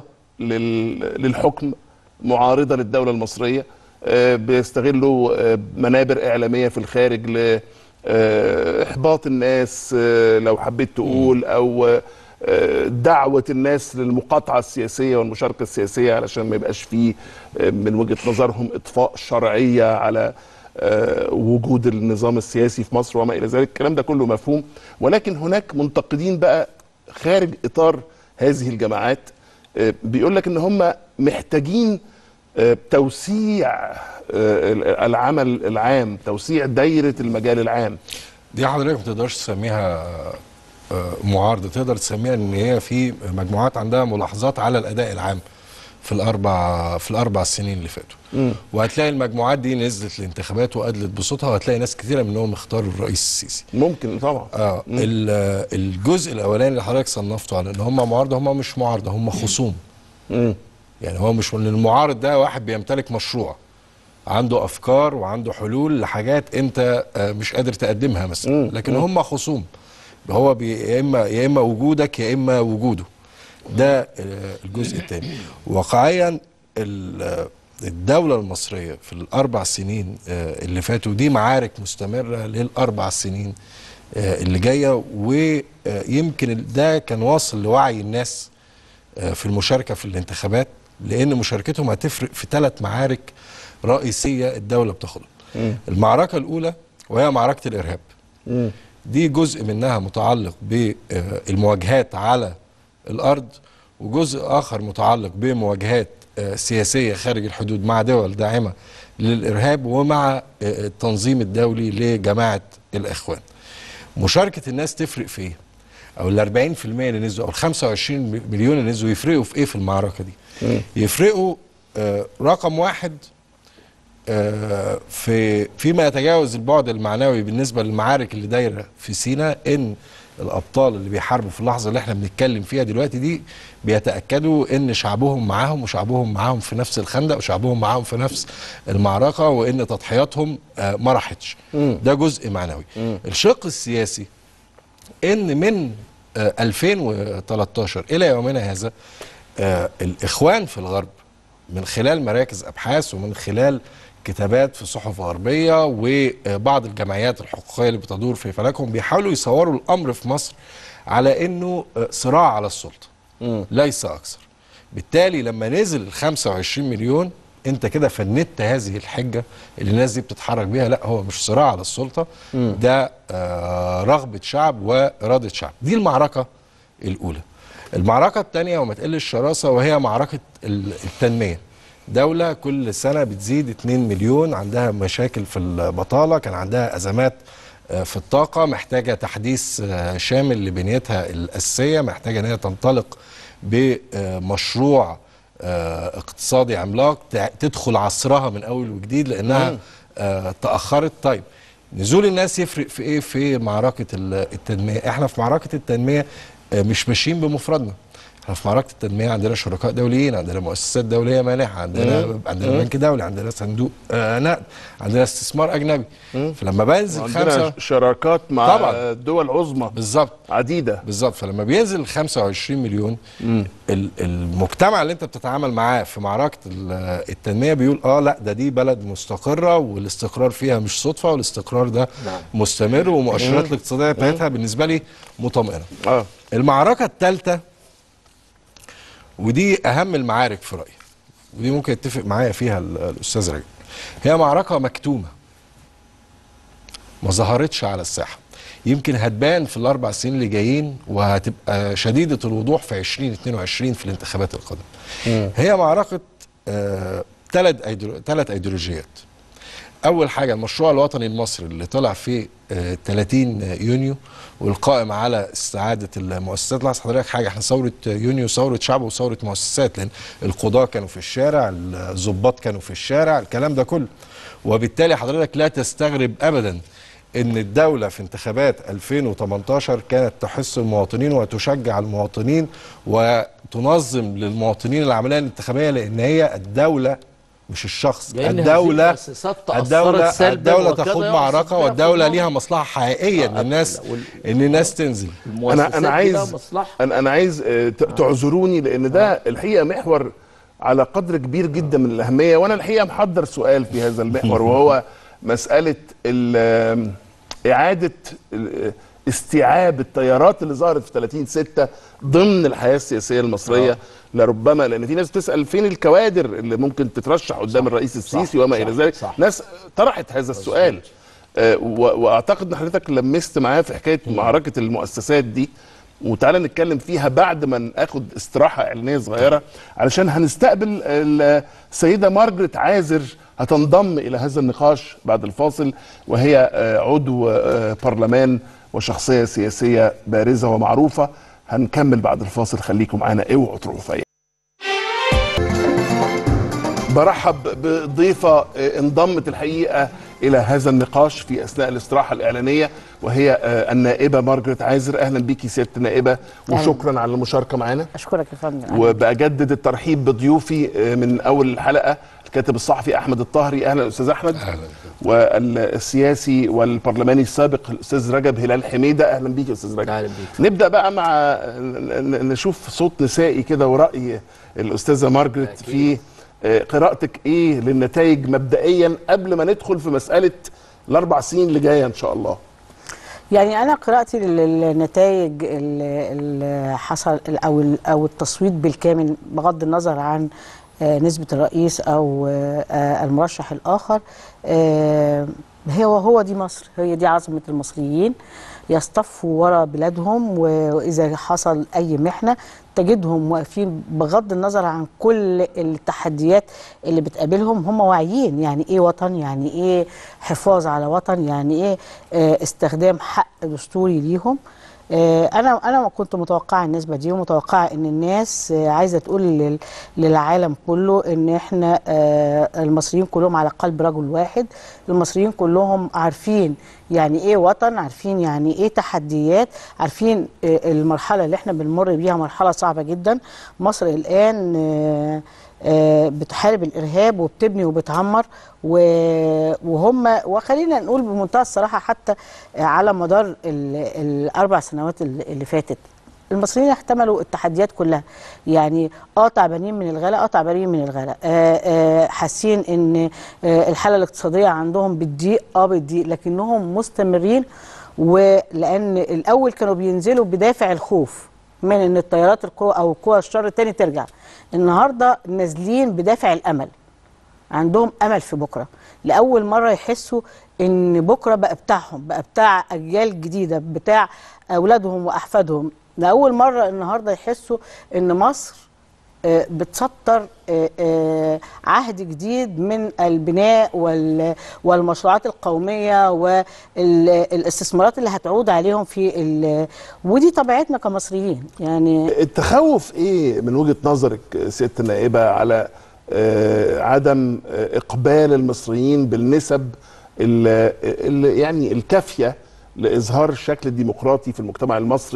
A: للحكم، معارضه للدوله المصريه، آه بيستغلوا آه منابر اعلاميه في الخارج ل احباط الناس لو حبيت تقول، او دعوه الناس للمقاطعه السياسيه والمشاركه السياسيه علشان ما يبقاش فيه من وجهه نظرهم اطفاء شرعيه على وجود النظام السياسي في مصر وما الى ذلك. الكلام ده كله مفهوم، ولكن هناك منتقدين بقى خارج اطار هذه الجماعات بيقول لك ان هم محتاجين توسيع العمل العام، توسيع دايرة المجال العام.
B: دي حضرتك ما تقدرش تسميها معارضة، تقدر تسميها ان هي في مجموعات عندها ملاحظات على الاداء العام في الاربع في الاربع سنين اللي فاتوا. م. وهتلاقي المجموعات دي نزلت الانتخابات وادلت بصوتها، وهتلاقي ناس كثيره منهم اختاروا الرئيس السيسي.
A: ممكن طبعا.
B: اه الجزء الاولاني اللي حضرتك صنفته على ان هم معارضه، هم مش معارضه، هم خصوم. م. يعني هو مش من المعارض ده واحد بيمتلك مشروع عنده افكار وعنده حلول لحاجات انت مش قادر تقدمها مثلا، لكن هم خصوم. هو يا اما يا اما وجودك يا اما وجوده. ده الجزء الثاني. واقعيا الدوله المصريه في الاربع سنين اللي فاتوا دي معارك مستمره للاربع سنين اللي جايه، ويمكن ده كان واصل لوعي الناس في المشاركه في الانتخابات، لان مشاركتهم هتفرق في ثلاث معارك رئيسيه الدوله بتاخدها. المعركه الاولى وهي معركه الارهاب. م. دي جزء منها متعلق بالمواجهات على الارض، وجزء اخر متعلق بمواجهات سياسيه خارج الحدود مع دول داعمه للارهاب ومع التنظيم الدولي لجماعه الاخوان. مشاركه الناس تفرق في ايه؟ او ال أربعين في المية اللي نزلوا او ال خمسة وعشرين مليون اللي نزلوا يفرقوا في ايه في المعركه دي؟ م. يفرقوا آه رقم واحد آه في فيما يتجاوز البعد المعنوي بالنسبه للمعارك اللي دايره في سيناء، ان الابطال اللي بيحاربوا في اللحظه اللي احنا بنتكلم فيها دلوقتي دي بيتاكدوا ان شعبهم معاهم، وشعبهم معاهم في نفس الخندق، وشعبهم معاهم في نفس المعركه، وان تضحياتهم آه ما راحتش. ده جزء معنوي. م. الشق السياسي ان من آه ألفين وثلاثة عشر الى يومنا هذا آه الاخوان في الغرب من خلال مراكز ابحاث ومن خلال كتابات في صحف غربيه وبعض الجمعيات الحقوقيه اللي بتدور في فلكهم بيحاولوا يصوروا الامر في مصر على انه آه صراع على السلطه م. ليس اكثر. بالتالي لما نزل ال خمسة وعشرين مليون انت كده فندت هذه الحجه اللي الناس دي بتتحرك بيها. لا، هو مش صراع على السلطه، م. ده آه رغبه شعب واراده شعب. دي المعركه الاولى. المعركه الثانيه وما تقلش شراسه وهي معركه التنميه. دوله كل سنه بتزيد اتنين مليون، عندها مشاكل في البطاله، كان عندها ازمات آه في الطاقه، محتاجه تحديث آه شامل لبنيتها الاساسيه، محتاجه ان هي تنطلق بمشروع آه اقتصادي عملاق تدخل عصرها من اول وجديد لانها آه تاخرت. طيب نزول الناس يفرق في ايه في معركه التنميه؟ احنا في معركه التنميه آه مش ماشيين بمفردنا، احنا في معركه التنميه عندنا شركاء دوليين، عندنا مؤسسات دوليه مانحه، عندنا
A: مم.
B: عندنا
A: مم.
B: بنك دولي، عندنا صندوق آه نقد، عندنا استثمار اجنبي.
A: مم.
B: فلما بنزل
A: عندنا
B: خمسة
A: شراكات مع
B: طبعاً.
A: دول عظمى
B: بالظبط
A: عديده.
B: بالظبط فلما بينزل خمسة وعشرين مليون،
A: مم.
B: ال- المجتمع اللي انت بتتعامل معاه في معركه ال- التنميه بيقول اه لا ده دي بلد مستقره والاستقرار فيها مش صدفه، والاستقرار ده
C: نعم.
B: مستمر، ومؤشرات الاقتصاديه بتاعتها بالنسبه لي مطمئنه.
A: اه
B: المعركه الثالثه ودي اهم المعارك في رايي، ودي ممكن يتفق معايا فيها ال- الاستاذ رجب، هي معركه مكتومه ما ظهرتش على الساحه، يمكن هتبان في الاربع سنين اللي جايين وهتبقى شديده الوضوح في ألفين واثنين وعشرين في الانتخابات القادمه. هي معركه ثلاث آه أيديولو... ثلاث ايديولوجيات. اول حاجه المشروع الوطني المصري اللي طلع في آه ثلاثين يونيو والقائم على استعاده المؤسسات. لاحظ حضرتك حاجه، احنا ثوره يونيو ثوره شعب وثوره مؤسسات، لان القضاه كانوا في الشارع، الضباط كانوا في الشارع، الكلام ده كله. وبالتالي حضرتك لا تستغرب ابدا ان الدولة في انتخابات ألفين وثمانية عشر كانت تحث المواطنين وتشجع المواطنين وتنظم للمواطنين العملية الانتخابية، لان هي الدولة مش الشخص، الدولة الدولة الدولة تخوض معركة، والدولة ليها مصلحة حقيقية ان الناس ان الناس تنزل.
A: انا انا عايز انا انا عايز آه، ت- تعذروني لان ده الحقيقه محور على قدر كبير جدا من الاهميه، وانا الحقيقه محضر سؤال في هذا المحور، وهو مساله ال- اعاده ال- استيعاب التيارات اللي ظهرت في ثلاثين ستة ضمن الحياه السياسيه المصريه.
C: آه.
A: لربما لان في ناس بتسال فين الكوادر اللي ممكن تترشح قدام الرئيس السيسي وما الى ذلك،
C: صح.
A: ناس طرحت هذا السؤال. آه، و- واعتقد ان حضرتك لمست معايا في حكايه معركه المؤسسات دي، وتعالى نتكلم فيها بعد ما ناخد استراحه اعلانيه صغيره، علشان هنستقبل السيده مارجريت عازر هتنضم الى هذا النقاش بعد الفاصل، وهي آه، عضو آه، برلمان وشخصيه سياسيه بارزه ومعروفه. هنكمل بعد الفاصل، خليكم معانا، اوعوا تروحوا في أي. برحب بضيفة انضمت الحقيقة إلى هذا النقاش في أثناء الاستراحة الإعلانية، وهي النائبة مارجريت عازر. أهلا بيكي سيادة النائبة، وشكرا على المشاركة معنا.
F: أشكرك يا فندم.
A: وبأجدد الترحيب بضيوفي من أول الحلقة، الكاتب الصحفي أحمد الطاهري. أهلا أستاذ أحمد.
B: أهلا.
A: والسياسي والبرلماني السابق الأستاذ رجب هلال حميدة. أهلا بيك يا أستاذ رجب.
C: أهلا بيك.
A: نبدأ بقى مع نشوف صوت نسائي كده ورأي الأستاذة مارجريت في قراءتك ايه للنتائج مبدئيا قبل ما ندخل في مساله الاربع سنين اللي جايه ان شاء الله.
F: يعني انا قراءتي للنتائج اللي حصل او او التصويت بالكامل بغض النظر عن نسبه الرئيس او المرشح الاخر، هو هو دي مصر، هي دي عاصمه المصريين، يصطفوا وراء بلادهم، واذا حصل اي محنه تجدهم واقفين بغض النظر عن كل التحديات اللي بتقابلهم. هم واعيين يعني ايه وطن، يعني ايه حفاظ على وطن، يعني ايه استخدام حق دستوري ليهم. انا انا كنت متوقعه النسبه دي، ومتوقعه ان الناس عايزه تقول للعالم كله ان احنا المصريين كلهم على قلب رجل واحد، المصريين كلهم عارفين يعني ايه وطن، عارفين يعني ايه تحديات، عارفين المرحله اللي احنا بنمر بيها مرحله صعبه جدا. مصر الان بتحارب الارهاب وبتبني وبتعمر، وهم وخلينا نقول بمنتهى الصراحه حتى على مدار الاربع سنوات اللي فاتت المصريين احتملوا التحديات كلها. يعني اه تعبانين من الغلاء، اه تعبانين من الغلاء، آه آه حاسين ان آه الحاله الاقتصاديه عندهم بتضيق، اه بتضيق، لكنهم مستمرين. ولان الاول كانوا بينزلوا بدافع الخوف من ان التيارات القوى او قوى الشر التاني ترجع، النهارده نازلين بدافع الامل، عندهم امل في بكره، لاول مره يحسوا ان بكره بقى بتاعهم، بقى بتاع اجيال جديده، بتاع اولادهم واحفادهم. لاول مره النهارده يحسوا ان مصر بتسطر عهد جديد من البناء والمشروعات القوميه والاستثمارات اللي هتعود عليهم في، ودي طبيعتنا كمصريين. يعني
A: التخوف ايه من وجهه نظرك سياده النائبه على عدم اقبال المصريين بالنسب اللي يعني الكافيه لاظهار الشكل الديمقراطي في المجتمع المصري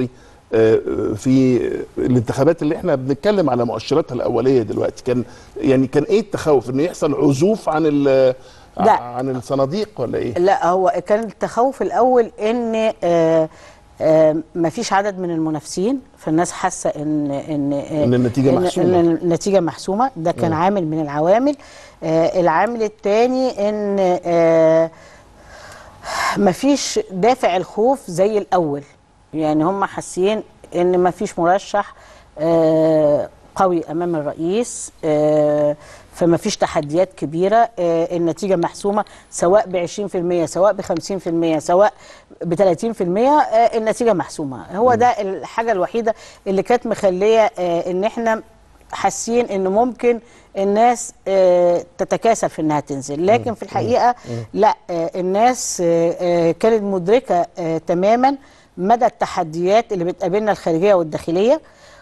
A: في الانتخابات اللي احنا بنتكلم على مؤشراتها الاوليه دلوقتي، كان يعني كان ايه التخوف؟ ان يحصل عزوف عن
F: لا.
A: عن الصناديق ولا ايه؟
F: لا، هو كان التخوف الاول ان آه آه مفيش عدد من المنافسين، فالناس حاسه ان ان
A: ان النتيجه
F: إن
A: محسومه
F: ان النتيجه محسومه. ده كان م. عامل من العوامل. آه العامل الثاني ان آه مفيش دافع الخوف زي الاول، يعني هم حاسين ان مفيش مرشح آه قوي امام الرئيس، آه فما فيش تحديات كبيره، آه النتيجه محسومه سواء ب عشرين في المية سواء ب خمسين في المية سواء ب ثلاثين في المية، آه النتيجه محسومه. هو ده الحاجه الوحيده اللي كانت مخليه آه ان احنا حاسين ان ممكن الناس آه تتكاسل في انها تنزل، لكن في الحقيقه لا، آه الناس آه كانت مدركه آه تماما مدى التحديات اللي بتقابلنا الخارجيه والداخليه،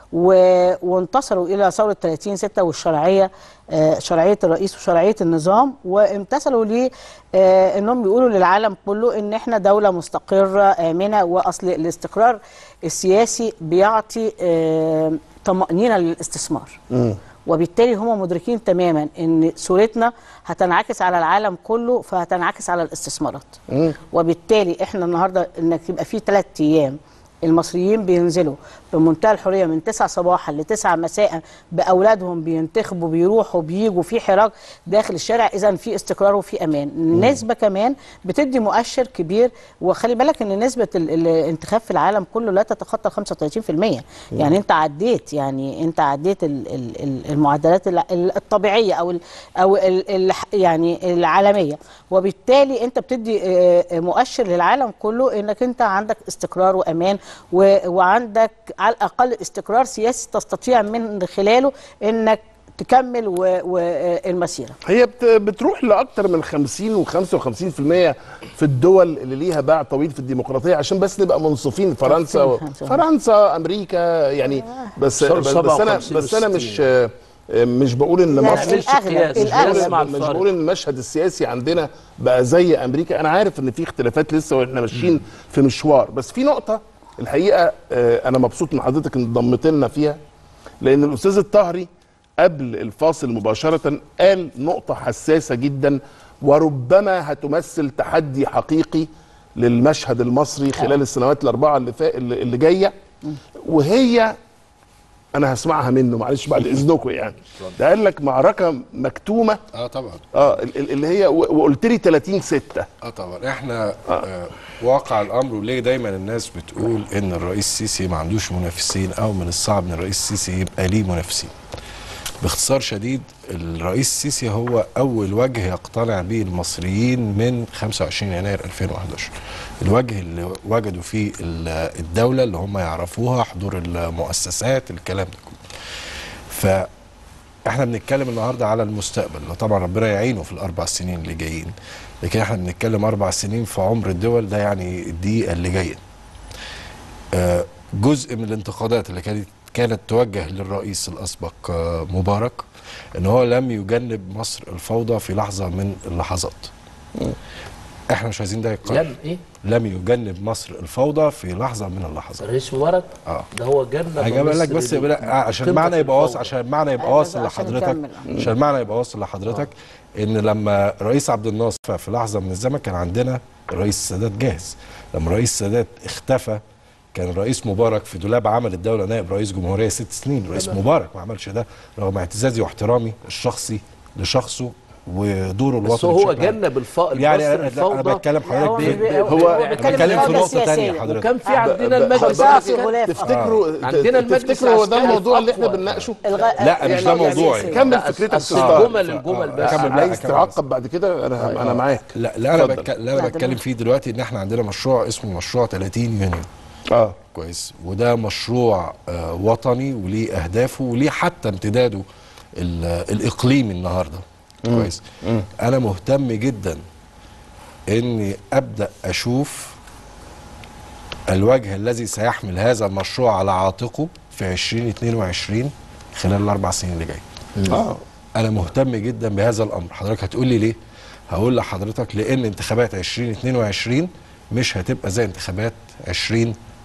F: وانتصروا الى ثوره ثلاثين ستة والشرعيه، آه شرعيه الرئيس وشرعيه النظام، وامتثلوا ل آه انهم بيقولوا للعالم كله ان احنا دوله مستقره امنه. واصل الاستقرار السياسي بيعطي آه طمأنينه للاستثمار، م. وبالتالي هم مدركين تماما ان صورتنا هتنعكس على العالم كله، فهتنعكس على الاستثمارات. م. وبالتالي احنا النهارده انك يبقى في ثلاث ايام المصريين بينزلوا بمنتهى الحريه من تسعة صباحا ل تسعة مساء باولادهم، بينتخبوا بيروحوا بيجوا في حراك داخل الشارع، اذا في استقرار وفي امان. النسبه كمان بتدي مؤشر كبير، وخلي بالك ان نسبه الانتخاب في العالم كله لا تتخطى خمسة وثلاثين في المية، يعني انت عديت يعني انت عديت المعدلات الطبيعيه او ال او ال يعني العالميه، وبالتالي انت بتدي مؤشر للعالم كله انك انت عندك استقرار وامان، وعندك على الأقل استقرار سياسي تستطيع من خلاله أنك تكمل والمسيرة.
A: هي بتروح لأكثر من خمسين وخمسة وخمسين في المية في الدول اللي ليها باع طويل في الديمقراطية، عشان بس نبقى منصفين. فرنسا و... فرنسا أمريكا يعني، بس بس, بس أنا بس أنا مش مش بقول ان مصر مش بقول ان المشهد السياسي عندنا بقى زي امريكا. انا عارف ان في اختلافات لسه واحنا ماشيين في مشوار، بس في نقطه الحقيقه انا مبسوط من حضرتك ان ضمت لنا فيها، لان الاستاذ الطاهري قبل الفاصل مباشره قال نقطه حساسه جدا وربما هتمثل تحدي حقيقي للمشهد المصري خلال السنوات الاربعه اللي فا... اللي جايه، وهي انا هسمعها منه معلش بعد اذنكم يعني. ده قال لك معركه مكتومه.
B: اه طبعا.
A: اه اللي هي وقلت لي ثلاثين ستة.
B: اه طبعا. احنا آه. آه واقع الامر، وليه دايما الناس بتقول ان الرئيس السيسي ما عندوش منافسين، او من الصعب ان الرئيس السيسي يبقى ليه منافسين. باختصار شديد، الرئيس السيسي هو اول وجه يقتنع به المصريين من خمسة وعشرين يناير ألفين وأحد عشر، الوجه اللي وجدوا فيه الدوله اللي هم يعرفوها، حضور المؤسسات، الكلام ده كله. فاحنا بنتكلم النهارده على المستقبل، طبعا ربنا يعينه في الاربع سنين اللي جايين، لكن احنا بنتكلم اربع سنين في عمر الدول ده، يعني الدقيقه اللي جايه. جزء من الانتقادات اللي كانت كانت توجه للرئيس الأسبق مبارك ان هو لم يجنب مصر الفوضى في لحظة من اللحظات. احنا مش عايزين ده يتقال.
C: لم ايه؟
B: لم يجنب مصر الفوضى في لحظة من اللحظات.
C: الرئيس مبارك؟
B: اه
C: ده هو جنب
B: هجيب لك بس عشان المعنى يبقى واصل، عشان المعنى يبقى واصل لحضرتك، عشان المعنى يبقى واصل لحضرتك ان لما رئيس عبد الناصر في لحظة من الزمن كان عندنا الرئيس السادات جاهز. لما الرئيس السادات اختفى كان الرئيس مبارك في دولاب عمل الدولة نائب رئيس جمهورية ست سنين. الرئيس مبارك ما عملش ده، رغم اعتزازي واحترامي الشخصي لشخصه ودوره الوطني.
C: بس هو جنب الفقر
B: يعني انا انا بتكلم حضرتك
F: هو
B: بتكلم في نقطة ثانية حضرتك.
C: وكان في عندنا المجلس
A: تفتكروا عندنا المجلس هو ده الموضوع اللي احنا بنناقشه؟
B: لا مش ده موضوعي.
A: كمل فكرتك.
C: الجمل الجمل بس
A: عايز تعقب بعد كده انا انا معاك.
B: لا لا انا انا بتكلم فيه دلوقتي ان احنا عندنا مشروع اسمه مشروع ثلاثين يونيو.
A: اه
B: كويس، وده مشروع آه وطني وليه اهدافه وليه حتى امتداده الاقليمي النهارده. مم. كويس. مم. انا مهتم جدا اني ابدا اشوف الوجه الذي سيحمل هذا المشروع على عاتقه في عشرين اتنين وعشرين خلال الاربع سنين اللي جايه. اه انا مهتم جدا بهذا الامر. حضرتك هتقول لي ليه؟ هقول لحضرتك لان انتخابات عشرين اتنين وعشرين مش هتبقى زي انتخابات عشرين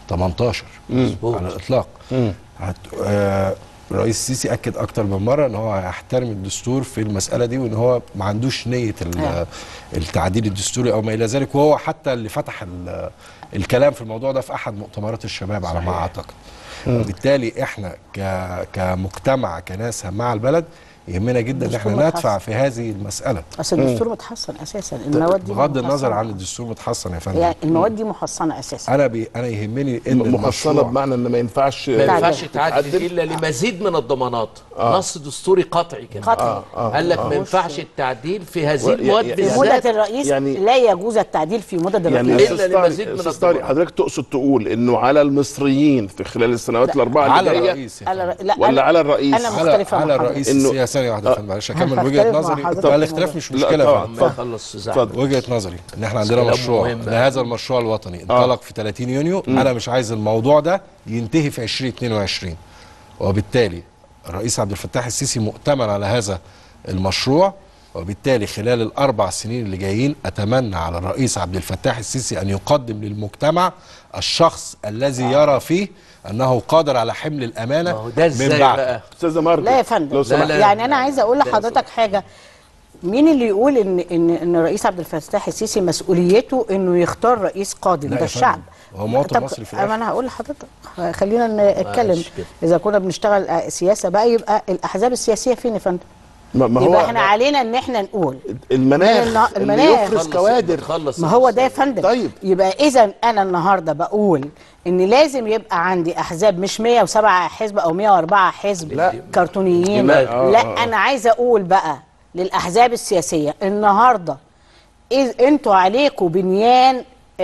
B: تمنتاشر على الاطلاق. هت... آه... الرئيس السيسي اكد اكتر من مره ان هو هيحترم الدستور في المساله دي، وان هو ما عندوش نيه التعديل الدستوري او ما الى ذلك، وهو حتى اللي فتح الكلام في الموضوع ده في احد مؤتمرات الشباب على ما اعتقد. وبالتالي احنا ك... كمجتمع كناس مع البلد يهمنا جدا ان احنا ندفع في هذه المساله.
F: اصل الدستور متحصن اساسا، المواد دي
B: بغض النظر عن الدستور متحصن يا فندم،
F: يعني المواد دي محصنه اساسا.
B: انا بي انا يهمني ان
A: محصنه بمعنى ان ما ينفعش
C: ما ينفعش تعدل الا لمزيد من الضمانات. آه. نص دستوري قطعي كده
F: قطعي آه.
C: آه. قال لك آه. ما ينفعش التعديل في هذه المواد
F: يعني في مدة الرئيس يعني لا يجوز التعديل في مدة الرئيس
A: يعني الا لمزيد من الضمانات. حضرتك تقصد تقول انه على المصريين في خلال السنوات الاربعه
B: على الرئيس
A: ولا على الرئيس؟
F: انا مختلفه
B: على الرئيس السياسي. ثانيه واحده معلش اكمل وجهه نظري. الاختلاف مش مشكله.
C: اتفضل.
B: وجهه نظري ان احنا عندنا مشروع، ان هذا المشروع الوطني انطلق في ثلاثين يونيو. م. انا مش عايز الموضوع ده ينتهي في عشرين اتنين وعشرين، وبالتالي الرئيس عبد الفتاح السيسي مؤتمن على هذا المشروع، وبالتالي خلال الاربع سنين اللي جايين اتمنى على الرئيس عبد الفتاح السيسي ان يقدم للمجتمع الشخص الذي آه. يرى فيه انه قادر على حمل الامانه من بعد.
A: استاذه مارجو
F: لا يا فندم، لا لا يعني انا عايزه اقول لحضرتك حاجه. مين اللي يقول ان ان ان الرئيس عبد الفتاح السيسي مسؤوليته انه يختار رئيس قادم؟ ده الشعب.
B: هو مواطن مصري في الاخر.
F: انا هقول لحضرتك، خلينا نتكلم. اذا كنا بنشتغل سياسه بقى يبقى الاحزاب السياسيه فين يا فندم؟
A: ما هو
F: يبقى احنا علينا ان احنا نقول
A: المناخ اللي يفرز كوادر.
F: ما هو ده يا فندم.
A: طيب
F: يبقى اذا انا النهارده بقول ان لازم يبقى عندي احزاب مش مية وسبعة حزب او مية واربعة حزب لا. كرتونيين. لا, آه لا آه. انا عايزه اقول بقى للاحزاب السياسيه النهارده إذ انتوا عليكم بنيان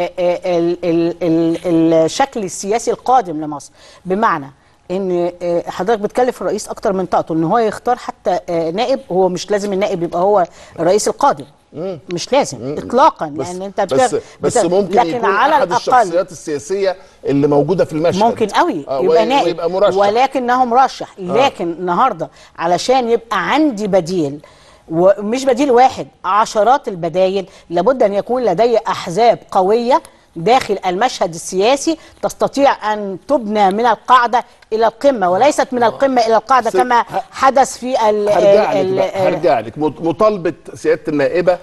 F: ال ال ال الشكل السياسي القادم لمصر، بمعنى ان حضرتك بتكلف الرئيس اكتر من طاقته ان هو يختار حتى نائب. هو مش لازم النائب يبقى هو الرئيس القادم، مم. مش لازم مم. اطلاقا، لان انت
A: بس بس, بس ممكن لكن يكون على احد الشخصيات السياسيه اللي موجوده في المشهد
F: ممكن قوي آه يبقى نائب
A: مرشح.
F: ولكنه مرشح. لكن آه. النهارده علشان يبقى عندي بديل، ومش بديل واحد، عشرات البدايل، لابد ان يكون لدي احزاب قويه داخل المشهد السياسي تستطيع أن تبنى من القاعدة إلى القمة، وليست من القمة إلى القاعدة كما حدث في ال
A: هرجع لك مطالبة سيادة النائبة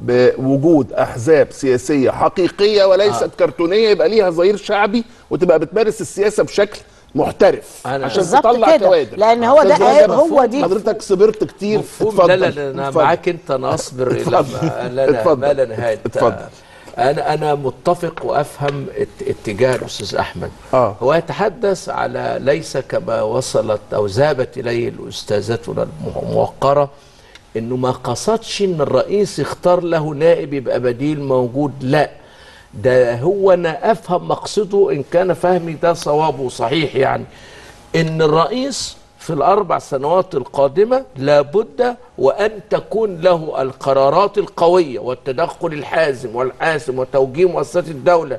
A: بوجود أحزاب سياسية حقيقية وليست آه. كرتونية، يبقى ليها ظهير شعبي وتبقى بتمارس السياسة بشكل محترف عشان تطلع كوادر.
F: لان هو ده هو دي
A: حضرتك صبرت كتير.
C: اتفضل. لا لا انا معاك انت، انا اصبر الى ما لا نهايه.
A: اتفضل.
C: أنا أنا متفق وأفهم اتجاه الأستاذ أحمد. آه. هو يتحدث على ليس كما وصلت أو ذهبت إليه الأستاذتنا الموقرة، إنه ما قصدش إن الرئيس يختار له نائب يبقى بديل موجود، لا، ده هو أنا أفهم مقصده إن كان فهمي ده صواب وصحيح، يعني إن الرئيس في الأربع سنوات القادمة لابد وأن تكون له القرارات القوية والتدخل الحازم والحاسم وتوجيه مؤسسات الدولة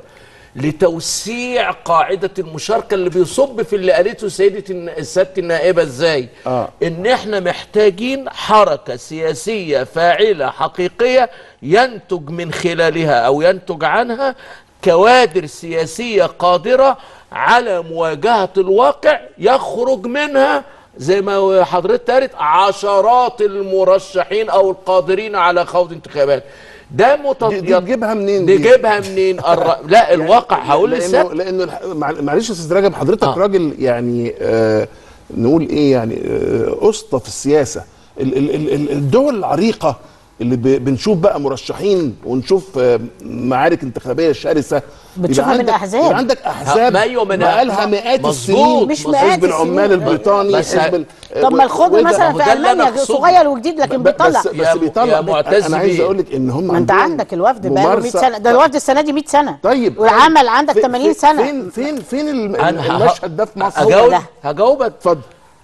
C: لتوسيع قاعدة المشاركة، اللي بيصب في اللي قالته سيدة السيادة النائبة ازاي آه. إن احنا محتاجين حركة سياسية فاعلة حقيقية ينتج من خلالها أو ينتج عنها كوادر سياسية قادرة على مواجهة الواقع، يخرج منها زي ما حضرتك قالت عشرات المرشحين او القادرين على خوض انتخابات. ده متطلب
A: دي تجيبها منين؟
C: دي نجيبها منين؟ الر... لا الواقع هقول
A: لانه لانه معلش يا استاذ رجب، حضرتك آه. راجل يعني آه نقول ايه يعني آه اسطى في السياسه. ال ال ال الدول العريقه اللي بنشوف بقى مرشحين ونشوف معارك انتخابيه شرسه،
F: بتشوفها من احزاب،
A: يبقى عندك احزاب بقى لها مئات السنين،
F: مش مئات
A: حزب العمال البريطاني، حزب
F: طب ما الخضر مثلا في المانيا صغير وجديد لكن بيطلع
A: بس, بس بيطلع. انا عايز اقول لك ان هم
F: ما انت عندك الوفد بقى مية سنه، ده الوفد السنه دي مية سنه.
A: طيب
F: والعمل عندك ثمانين سنه.
A: فين فين فين المشهد ده في مصر؟
C: هجاوب هجاوبك.
A: اتفضل.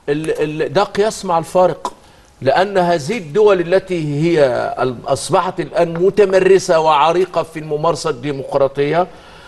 C: ده قياس مع الفارق، لأن هذه الدول التي هي أصبحت الآن متمرسة وعريقة في الممارسة الديمقراطية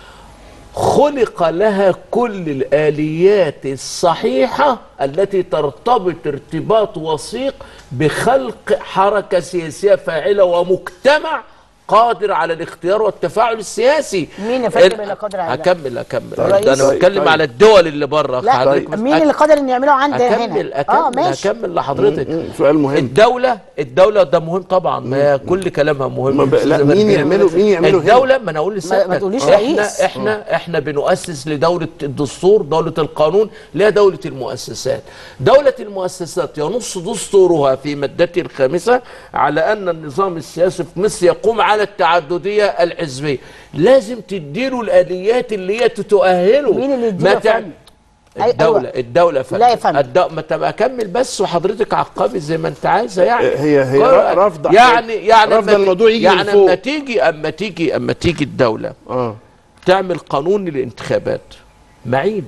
C: خلق لها كل الآليات الصحيحة التي ترتبط ارتباط وثيق بخلق حركة سياسية فاعلة ومجتمع قادر على الاختيار والتفاعل السياسي.
F: مين يا فندم اللي قادر على ده؟
C: هكمل هكمل
F: طيب.
C: ده انا بتكلم
A: طيب.
C: على الدول اللي بره.
F: لا
C: حضرتك
F: مين اللي قادر انه يعمله عندنا هنا؟
C: هكمل
F: اه
C: هكمل
F: ماشي.
C: هكمل لحضرتك.
A: سؤال مهم.
C: الدولة الدولة ده مهم طبعا، ما هي كل كلامها مهم.
A: ب... لا مين يعمله مين يعمله
C: الدولة. ما انا اقول لسيادتك
F: ما تقوليش
C: احنا
F: رئيس.
C: احنا احنا بنؤسس لدولة الدستور، دولة القانون، لا دولة المؤسسات. دولة المؤسسات ينص دستورها في مادته الخامسة على ان النظام السياسي في مصر يقوم على التعددية الحزبية، لازم تديله الآليات اللي هي تؤهله.
F: مين اللي يديله
C: ما
F: يا
C: تع...
F: فندم؟
C: الدولة
F: أيوة.
C: الدولة فندم.
F: لا يا فندم.
C: الدو... ما تبقى اكمل بس وحضرتك عقبي زي ما انت عايزه يعني.
A: هي هي
C: قر-
A: رافضه
C: يعني يعني
A: رافضه
C: أما-
A: الموضوع يجي
C: يعني
A: من فوق.
C: اما تيجي اما تيجي اما تيجي الدولة
A: اه
C: تعمل قانون للانتخابات معيب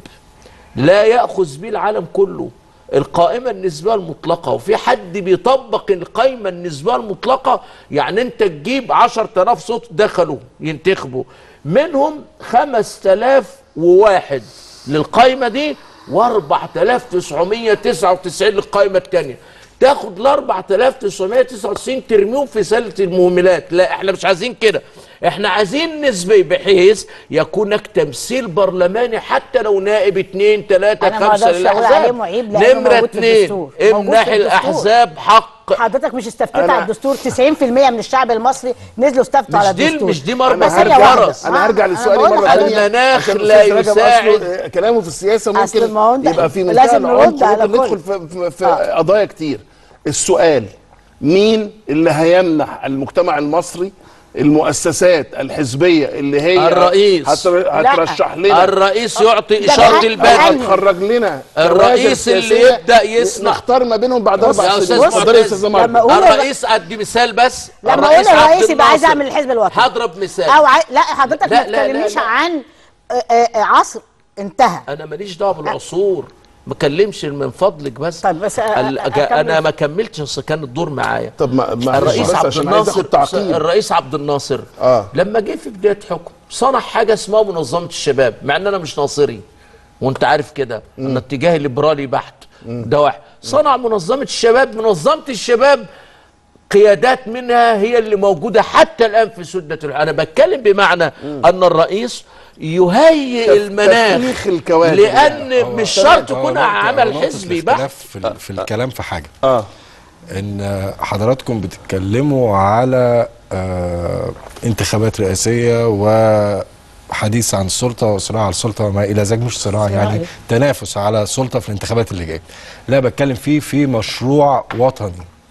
C: لا يأخذ به العالم كله، القائمة النسبية المطلقة، وفي حد بيطبق القائمة النسبية المطلقة. يعني انت تجيب عشرة آلاف صوت دخلوا ينتخبوا، منهم خمسة آلاف وواحد للقائمة دي وأربعة آلاف وتسعمائة وتسعة وتسعين للقائمة الثانية، تاخد ال أربعة آلاف وتسعمائة وتسعة وتسعين ترميهم في سلة المهملات. لا احنا مش عايزين كده، احنا عايزين نسبي بحيث يكون هناك تمثيل برلماني حتى لو نائب اثنين ثلاثة
F: أنا ما
C: خمسة
F: أقدرش أقول عليه
C: للأحزاب.
F: معيب لأنه
C: نمرة
F: موجود في
C: اثنين
F: الدستور. موجود في
C: امنح
F: الدستور.
C: الأحزاب حق.
F: حضرتك مش استفتيت
A: أنا-
F: على الدستور؟ تسعين في المية من الشعب المصري نزلوا استفتوا
C: مش
F: على
C: دي
F: الدستور.
C: مش دي مربط
A: انا
F: ثانية
A: هرجع
F: واحدة.
C: الفرس.
A: انا هرجع
F: أنا
A: لسؤالي
F: بقول
A: مره
F: لحضرتك.
A: ثانيه.
C: المناخ
A: عشان
C: لا
A: الأستاذ رجب
C: يساعد.
A: أصله كلامه في السياسه
F: أصل ما هو
A: ممكن
F: ده-
A: يبقى في منتهى
F: لازم
A: العمق،
F: نرد على
A: ممكن ندخل
F: كل.
A: في, في, في
F: آه.
A: قضايا كتير. السؤال مين اللي هيمنح المجتمع المصري المؤسسات الحزبيه اللي هي
C: الرئيس.
A: هتر- هترشح لنا
C: الرئيس يعطي
F: ده
C: إشارة
F: بحق-
C: البدء.
F: بحق-
A: هتخرج لنا
C: الرئيس
A: كوادر
C: اللي
A: سياسية
C: يبدأ يصنع.
A: نختار ما بينهم بعد
C: بص يا
A: اربع
C: أستاذ
A: سنين. اتفضلي يا
C: معتز،
A: استاذه
F: لما
A: مرة.
F: أقول
C: الرئيس ادي مثال بس.
F: لما اقول
C: عبد
F: الرئيس يبقى عايز
C: الناصر.
F: اعمل الحزب الوطني
C: هضرب مثال.
F: او عاي... لا حضرتك
C: لا،
F: ما
C: لا، لا،
F: تكلمنيش
C: لا.
F: عن آه، آه، عصر انتهى.
C: انا ماليش دعوه بالعصور، ما كلمش من فضلك بس.
F: طيب بس أ-
C: ال-
F: أ-
C: جا- انا
F: أكمل.
C: ما كملتش اصل كان الدور معايا.
A: طب ما ما
C: الرئيس
A: بس
C: عبد
A: عشان عايز
C: الناصر
A: اخد تعقيب.
C: الرئيس عبد الناصر
A: آه.
C: لما جه في بدايه حكم صنع حاجه اسمها منظمه الشباب، مع ان انا مش ناصري وانت عارف كده، انا اتجاهي ليبرالي بحت. ده واحد صنع منظمه الشباب. منظمه الشباب قيادات منها هي اللي موجوده حتى الان في سده الح- انا بتكلم بمعنى ان الرئيس يهيئ
A: تف-
C: المناخ
A: تفريخ الكوادر
C: لان
B: هو-
C: مش شرط
B: هو
C: يكون
B: نقطة-
C: عمل
B: نقطة
C: حزبي
B: الاختلاف
C: بحت.
B: في, ال- في الكلام في حاجه
A: اه
B: ان حضراتكم بتتكلموا على آه انتخابات رئاسيه وحديث عن السلطه وصراع على السلطه وما الى ذلك. مش صراع يعني
F: إيه؟
B: تنافس على السلطه في الانتخابات اللي جايه. لا بتكلم فيه في مشروع وطني.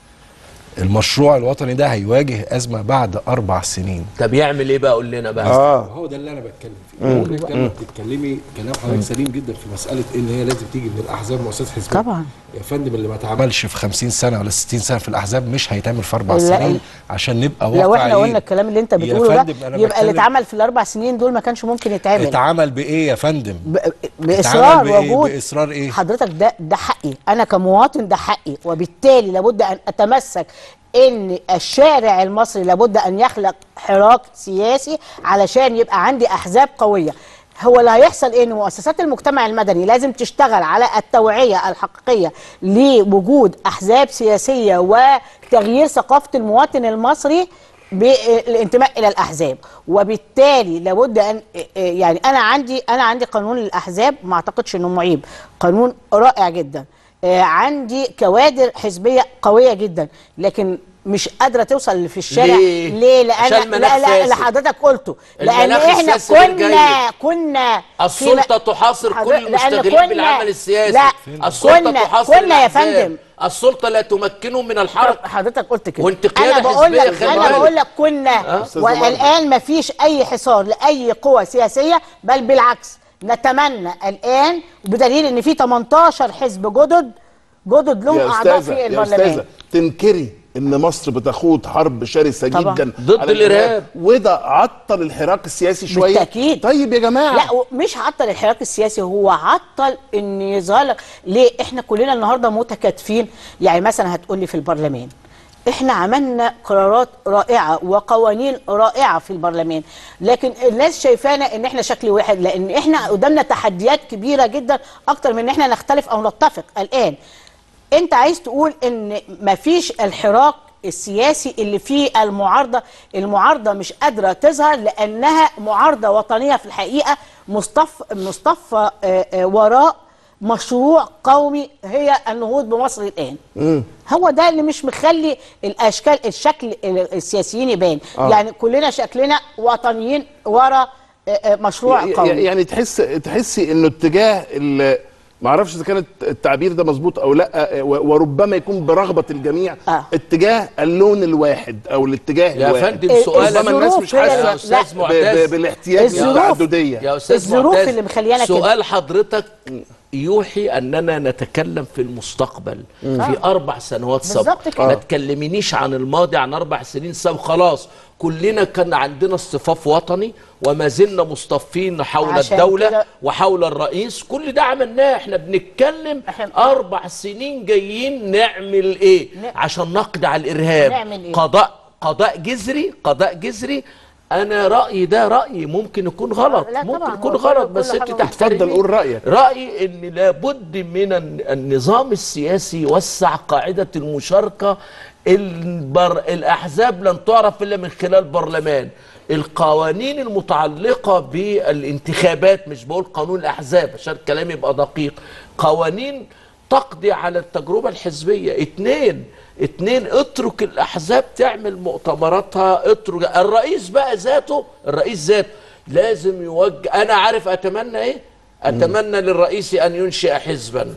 B: المشروع الوطني ده هيواجه ازمه بعد اربع سنين.
C: طب يعمل ايه بقى؟ قول لنا بقى.
A: اه
B: هو ده اللي انا بتكلم فيه. حضرتك لما بتتكلمي كلام حضرتك سليم جدا في مساله ان هي لازم تيجي من الاحزاب مؤسسات حزبيه.
F: طبعا.
B: يا فندم اللي ما اتعملش في خمسين سنه ولا ستين سنه في الاحزاب مش هيتعمل في اربع
F: لا،
B: سنين عشان نبقى واقعيين.
F: لو احنا قلنا الكلام اللي انت
B: يا
F: بتقوله
B: فندم
F: ده
B: أنا
F: يبقى اللي
B: بتكلم-
F: اتعمل في الاربع سنين دول ما كانش ممكن يتعمل.
B: اتعمل بايه يا فندم؟
F: ب... باصرار
B: اتعمل بإيه؟
F: وجود.
B: باصرار ايه؟
F: حضرتك ده ده حقي انا كمواطن، ده حقي، وبالتالي لابد ان اتمسك ان الشارع المصري لابد ان يخلق حراك سياسي علشان يبقى عندي احزاب قويه. هو اللي هيحصل ايه؟ ان مؤسسات المجتمع المدني لازم تشتغل على التوعيه الحقيقيه لوجود احزاب سياسيه وتغيير ثقافه المواطن المصري بالانتماء الى الاحزاب. وبالتالي لابد ان يعني انا عندي انا عندي قانون الاحزاب ما اعتقدش انه معيب، قانون رائع جدا. عندي كوادر حزبيه قويه جدا، لكن مش قادره توصل في الشارع.
C: ليه؟
F: ليه؟ لان
C: عشان
F: لا
C: المناخ
F: لا
C: فاسد.
F: اللي حضرتك قلته، لان
C: المناخ
F: احنا
C: السياسي غير
F: كنا كنا
C: السلطة تحاصر
F: حضر-
C: كل
F: لأن
C: المشتغلين
F: كنا-
C: بالعمل السياسي.
F: لا
C: السلطة
F: كنا
C: تحاصر
F: كنا يا
C: الأحزاب.
F: فندم.
C: السلطة لا تمكنهم من الحركة.
F: حضرتك قلت كده.
C: وانت قيادة
F: انا بقول
C: حزبية،
F: لك
C: خلي
F: انا
C: بالك.
F: بقول لك كنا،
A: أستاذ
F: والان ما فيش اي حصار لاي قوى سياسيه، بل بالعكس نتمنى الان، بدليل ان في تمنتاشر حزب جدد جدد لهم
A: يا
F: اعضاء
A: استاذه
F: في
A: يا
F: البرلمان.
A: استاذه تنكري ان مصر بتخوض حرب شرسه
F: طبعا.
A: جدا
C: ضد
A: على
C: الإرهاب.
A: وده عطل الحراك السياسي شويه.
F: بالتأكيد.
A: طيب يا جماعه
F: لا مش عطل الحراك السياسي، هو عطل ان يظهر لك. ليه؟ احنا كلنا النهارده متكاتفين. يعني مثلا هتقولي في البرلمان احنا عملنا قرارات رائعه وقوانين رائعه في البرلمان، لكن الناس شايفانا ان احنا شكل واحد، لان احنا قدامنا تحديات كبيره جدا اكتر من ان احنا نختلف او نتفق. الان انت عايز تقول ان مفيش الحراك السياسي اللي فيه المعارضه، المعارضه مش قادره تظهر لانها معارضه وطنيه في الحقيقه، مصطف مصطفى وراء مشروع قومي هي النهوض بمصر الان. مم. هو ده اللي مش مخلي الاشكال الشكل السياسيين يبان. آه. يعني كلنا شكلنا وطنيين ورا مشروع قومي.
A: يعني تحس تحسي انه اتجاه ما اعرفش اذا كان التعبير ده مظبوط او لا، وربما يكون برغبه الجميع، آه. اتجاه اللون الواحد او الاتجاه
C: يا
A: الواحد.
C: يا فندم سؤال،
A: ربما الناس مش حاسه بالاحتياج للتعدديه.
C: يا استاذ
F: الظروف اللي مخليانا كده.
C: سؤال حضرتك يوحي اننا نتكلم في المستقبل، م. في اربع سنوات سابقه. آه. ما تكلمينيش عن الماضي، عن اربع سنين سابقه. خلاص كلنا كان عندنا اصطفاف وطني وما زلنا مصطفين حول الدوله كده وحول الرئيس. كل ده عملناه. احنا بنتكلم اربع سنين جايين نعمل ايه عشان نقضي على الارهاب. إيه؟ قضاء قضاء جذري قضاء جذري. انا رايي ده رايي ممكن يكون غلط، ممكن يكون غلط، بس انت تحترمي.
A: اتفضل قول رايك.
C: رايي ان لابد من النظام السياسي يوسع قاعده المشاركه. البر... الاحزاب لن تعرف الا من خلال برلمان. القوانين المتعلقه بالانتخابات، مش بقول قانون الاحزاب عشان كلامي يبقى دقيق، قوانين تقضي على التجربه الحزبيه. اتنين اتنين اترك الاحزاب تعمل مؤتمراتها. اترك الرئيس بقى ذاته، الرئيس ذاته لازم يوجه. انا عارف اتمنى ايه؟ اتمنى للرئيس ان ينشئ حزبا،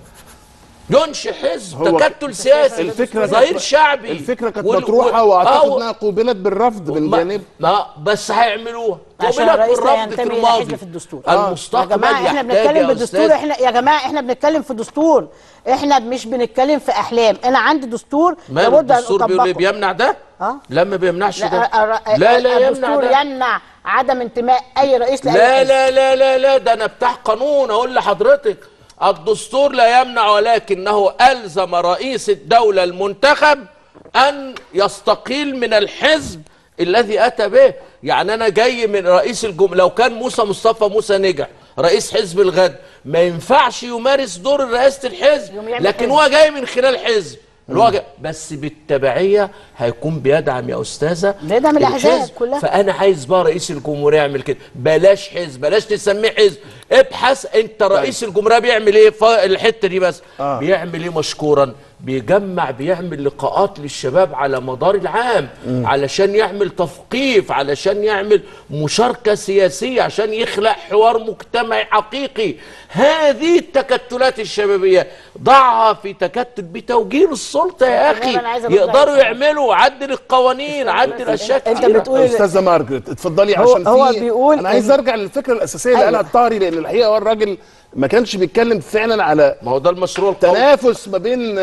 C: ينشئ حزب تكتل سياسي،
A: الفكره
C: ظهير شعبي.
A: الفكره كانت مطروحه واعتقد انها قوبلت بالرفض من جانب.
C: ما بس هيعملوها
F: عشان الرئيس لا ينتمي الى حزب في الدستور.
C: آه. المستقبل
F: يا جماعه احنا بنتكلم بالدستور. احنا يا جماعه احنا بنتكلم في دستور، احنا مش بنتكلم في احلام. انا عندي دستور لابد ان
C: الدستور
F: اطبقه.
C: بيمنع ده؟
F: اه
C: لا ما بيمنعش
F: لا
C: ده.
F: لا لا الدستور يمنع, يمنع عدم انتماء اي رئيس لاي
C: لا لا لا لا لا ده انا بتاع قانون. اقول لحضرتك الدستور لا يمنع، ولكنه ألزم رئيس الدولة المنتخب أن يستقيل من الحزب الذي أتى به. يعني أنا جاي من رئيس الجمهورية، لو كان موسى مصطفى موسى نجح رئيس حزب الغد ما ينفعش يمارس دور رئاسة الحزب، لكن هو جاي من خلال حزب الواجع، بس بالتبعيه هيكون بيدعم يا استاذه
F: بيدعم الاحزاب كلها.
C: فانا عايز بقى رئيس الجمهوريه يعمل كده. بلاش حزب، بلاش تسميه حزب، ابحث انت رئيس طيب. الجمهوريه بيعمل ايه في الحته دي بس؟ آه. بيعمل ايه مشكورا؟ بيجمع، بيعمل لقاءات للشباب على مدار العام م. علشان يعمل تثقيف، علشان يعمل مشاركه سياسيه، عشان يخلق حوار مجتمعي حقيقي. هذه التكتلات الشبابيه ضعها في تكتل بتوجيه السلطه يا اخي. يقدروا يعملوا عدل القوانين، عدل اشياء كتير.
F: انت بتقول
A: استاذه مارجريت اتفضلي عشان
F: هو في بيقول
A: انا عايز ارجع للفكره الاساسيه اللي قالها الطاهري، لان الحقيقه هو الراجل ما كانش بيتكلم فعلا على
C: ما هو ده المشروع القومي،
A: تنافس ما بين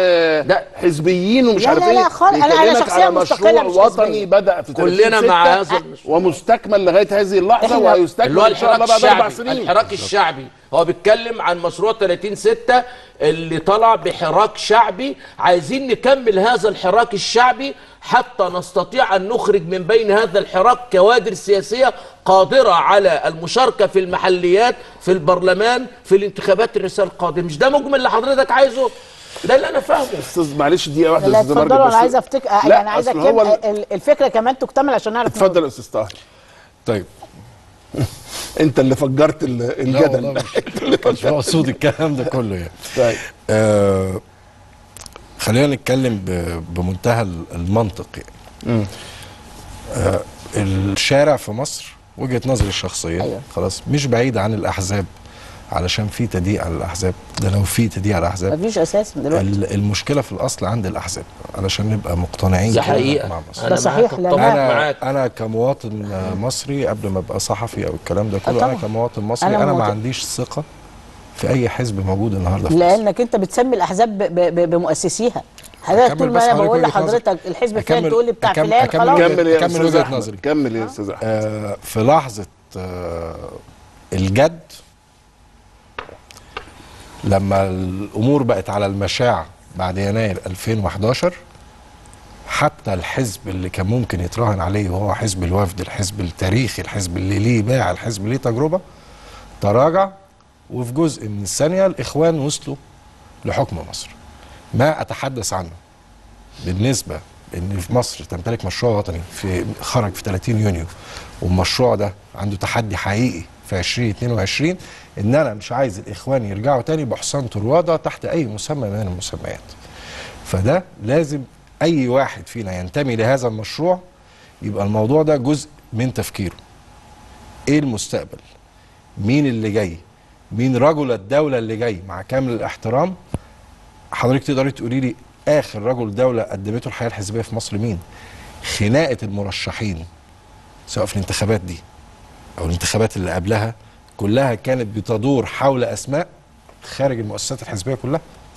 A: حزبيين ومش عارف ايه.
F: لا لا خالص، انا انا شخصيا مستقله
A: مشروع وطني بدا في
C: كلنا مع هذا المشروع
A: ومستكمل لغايه هذه اللحظه، وهيستكمل ان شاء الله بعد اربع سنين.
C: الحراك الشعبي هو بيتكلم عن مشروع ثلاثين ستة اللي طلع بحراك شعبي. عايزين نكمل هذا الحراك الشعبي حتى نستطيع أن نخرج من بين هذا الحراك كوادر سياسية قادرة على المشاركة في المحليات، في البرلمان، في الانتخابات الرئاسية القادمة. مش ده مجمل اللي حضرتك عايزه؟ ده اللي انا فاهمه.
A: استاذ معلش دقيقه واحده
F: يا استاذ مارجريت، انا عايز افتكر يعني عايز اكمل الفكره كمان تكتمل عشان نعرف.
A: اتفضل يا استاذ طاهر.
B: طيب
A: انت اللي فجرت الجدل.
B: مش مقصود الكلام ده كله يعني.
A: طيب
B: آه خلينا نتكلم بمنتهى المنطق يعني. آه الشارع في مصر وجهة نظري الشخصية أيوة. خلاص مش بعيد عن الأحزاب، علشان في تضييق على الأحزاب. ده لو في تضييق على الأحزاب
F: مفيش أساس دلوقتي.
B: المشكلة في الأصل عند الأحزاب، علشان نبقى مقتنعين
C: ده حقيقة
B: مع مصر.
F: ده صحيح.
B: أنا, معاك. أنا كمواطن مصري قبل ما أبقى صحفي أو الكلام ده كله، أنا كمواطن مصري أنا, أنا ما عنديش ثقة في أي حزب موجود النهارده في
F: لأنك أنت بتسمي الأحزاب بمؤسسيها. حضرتك طول ما انا بقول لحضرتك الحزب فلان تقول لي بتاع فلان خلاص.
A: كمل يا
B: استاذ وجهة نظري.
A: كمل يا استاذ احمد.
B: آه في لحظه آه الجد، لما الامور بقت على المشاع بعد يناير ألفين وحداشر، حتى الحزب اللي كان ممكن يتراهن عليه وهو حزب الوفد، الحزب التاريخي، الحزب اللي ليه باع، الحزب اللي ليه تجربه، تراجع. وفي جزء من الثانيه الاخوان وصلوا لحكم مصر. ما أتحدث عنه بالنسبة ان في مصر تمتلك مشروع وطني في خرج في ثلاثين يونيو، والمشروع ده عنده تحدي حقيقي في ألفين واثنين وعشرين، ان انا مش عايز الاخوان يرجعوا تاني بحصان طروادة تحت اي مسمى من المسميات. فده لازم اي واحد فينا ينتمي لهذا المشروع يبقى الموضوع ده جزء من تفكيره. ايه المستقبل؟ مين اللي جاي؟ مين رجل الدولة اللي جاي؟ مع كامل الاحترام، حضرتك تقدري تقولي لي اخر رجل دولة قدمته الحياة الحزبية في مصر مين؟ خناقة المرشحين سواء في الانتخابات دي او الانتخابات اللي قبلها كلها كانت بتدور حول اسماء خارج المؤسسات الحزبية كلها.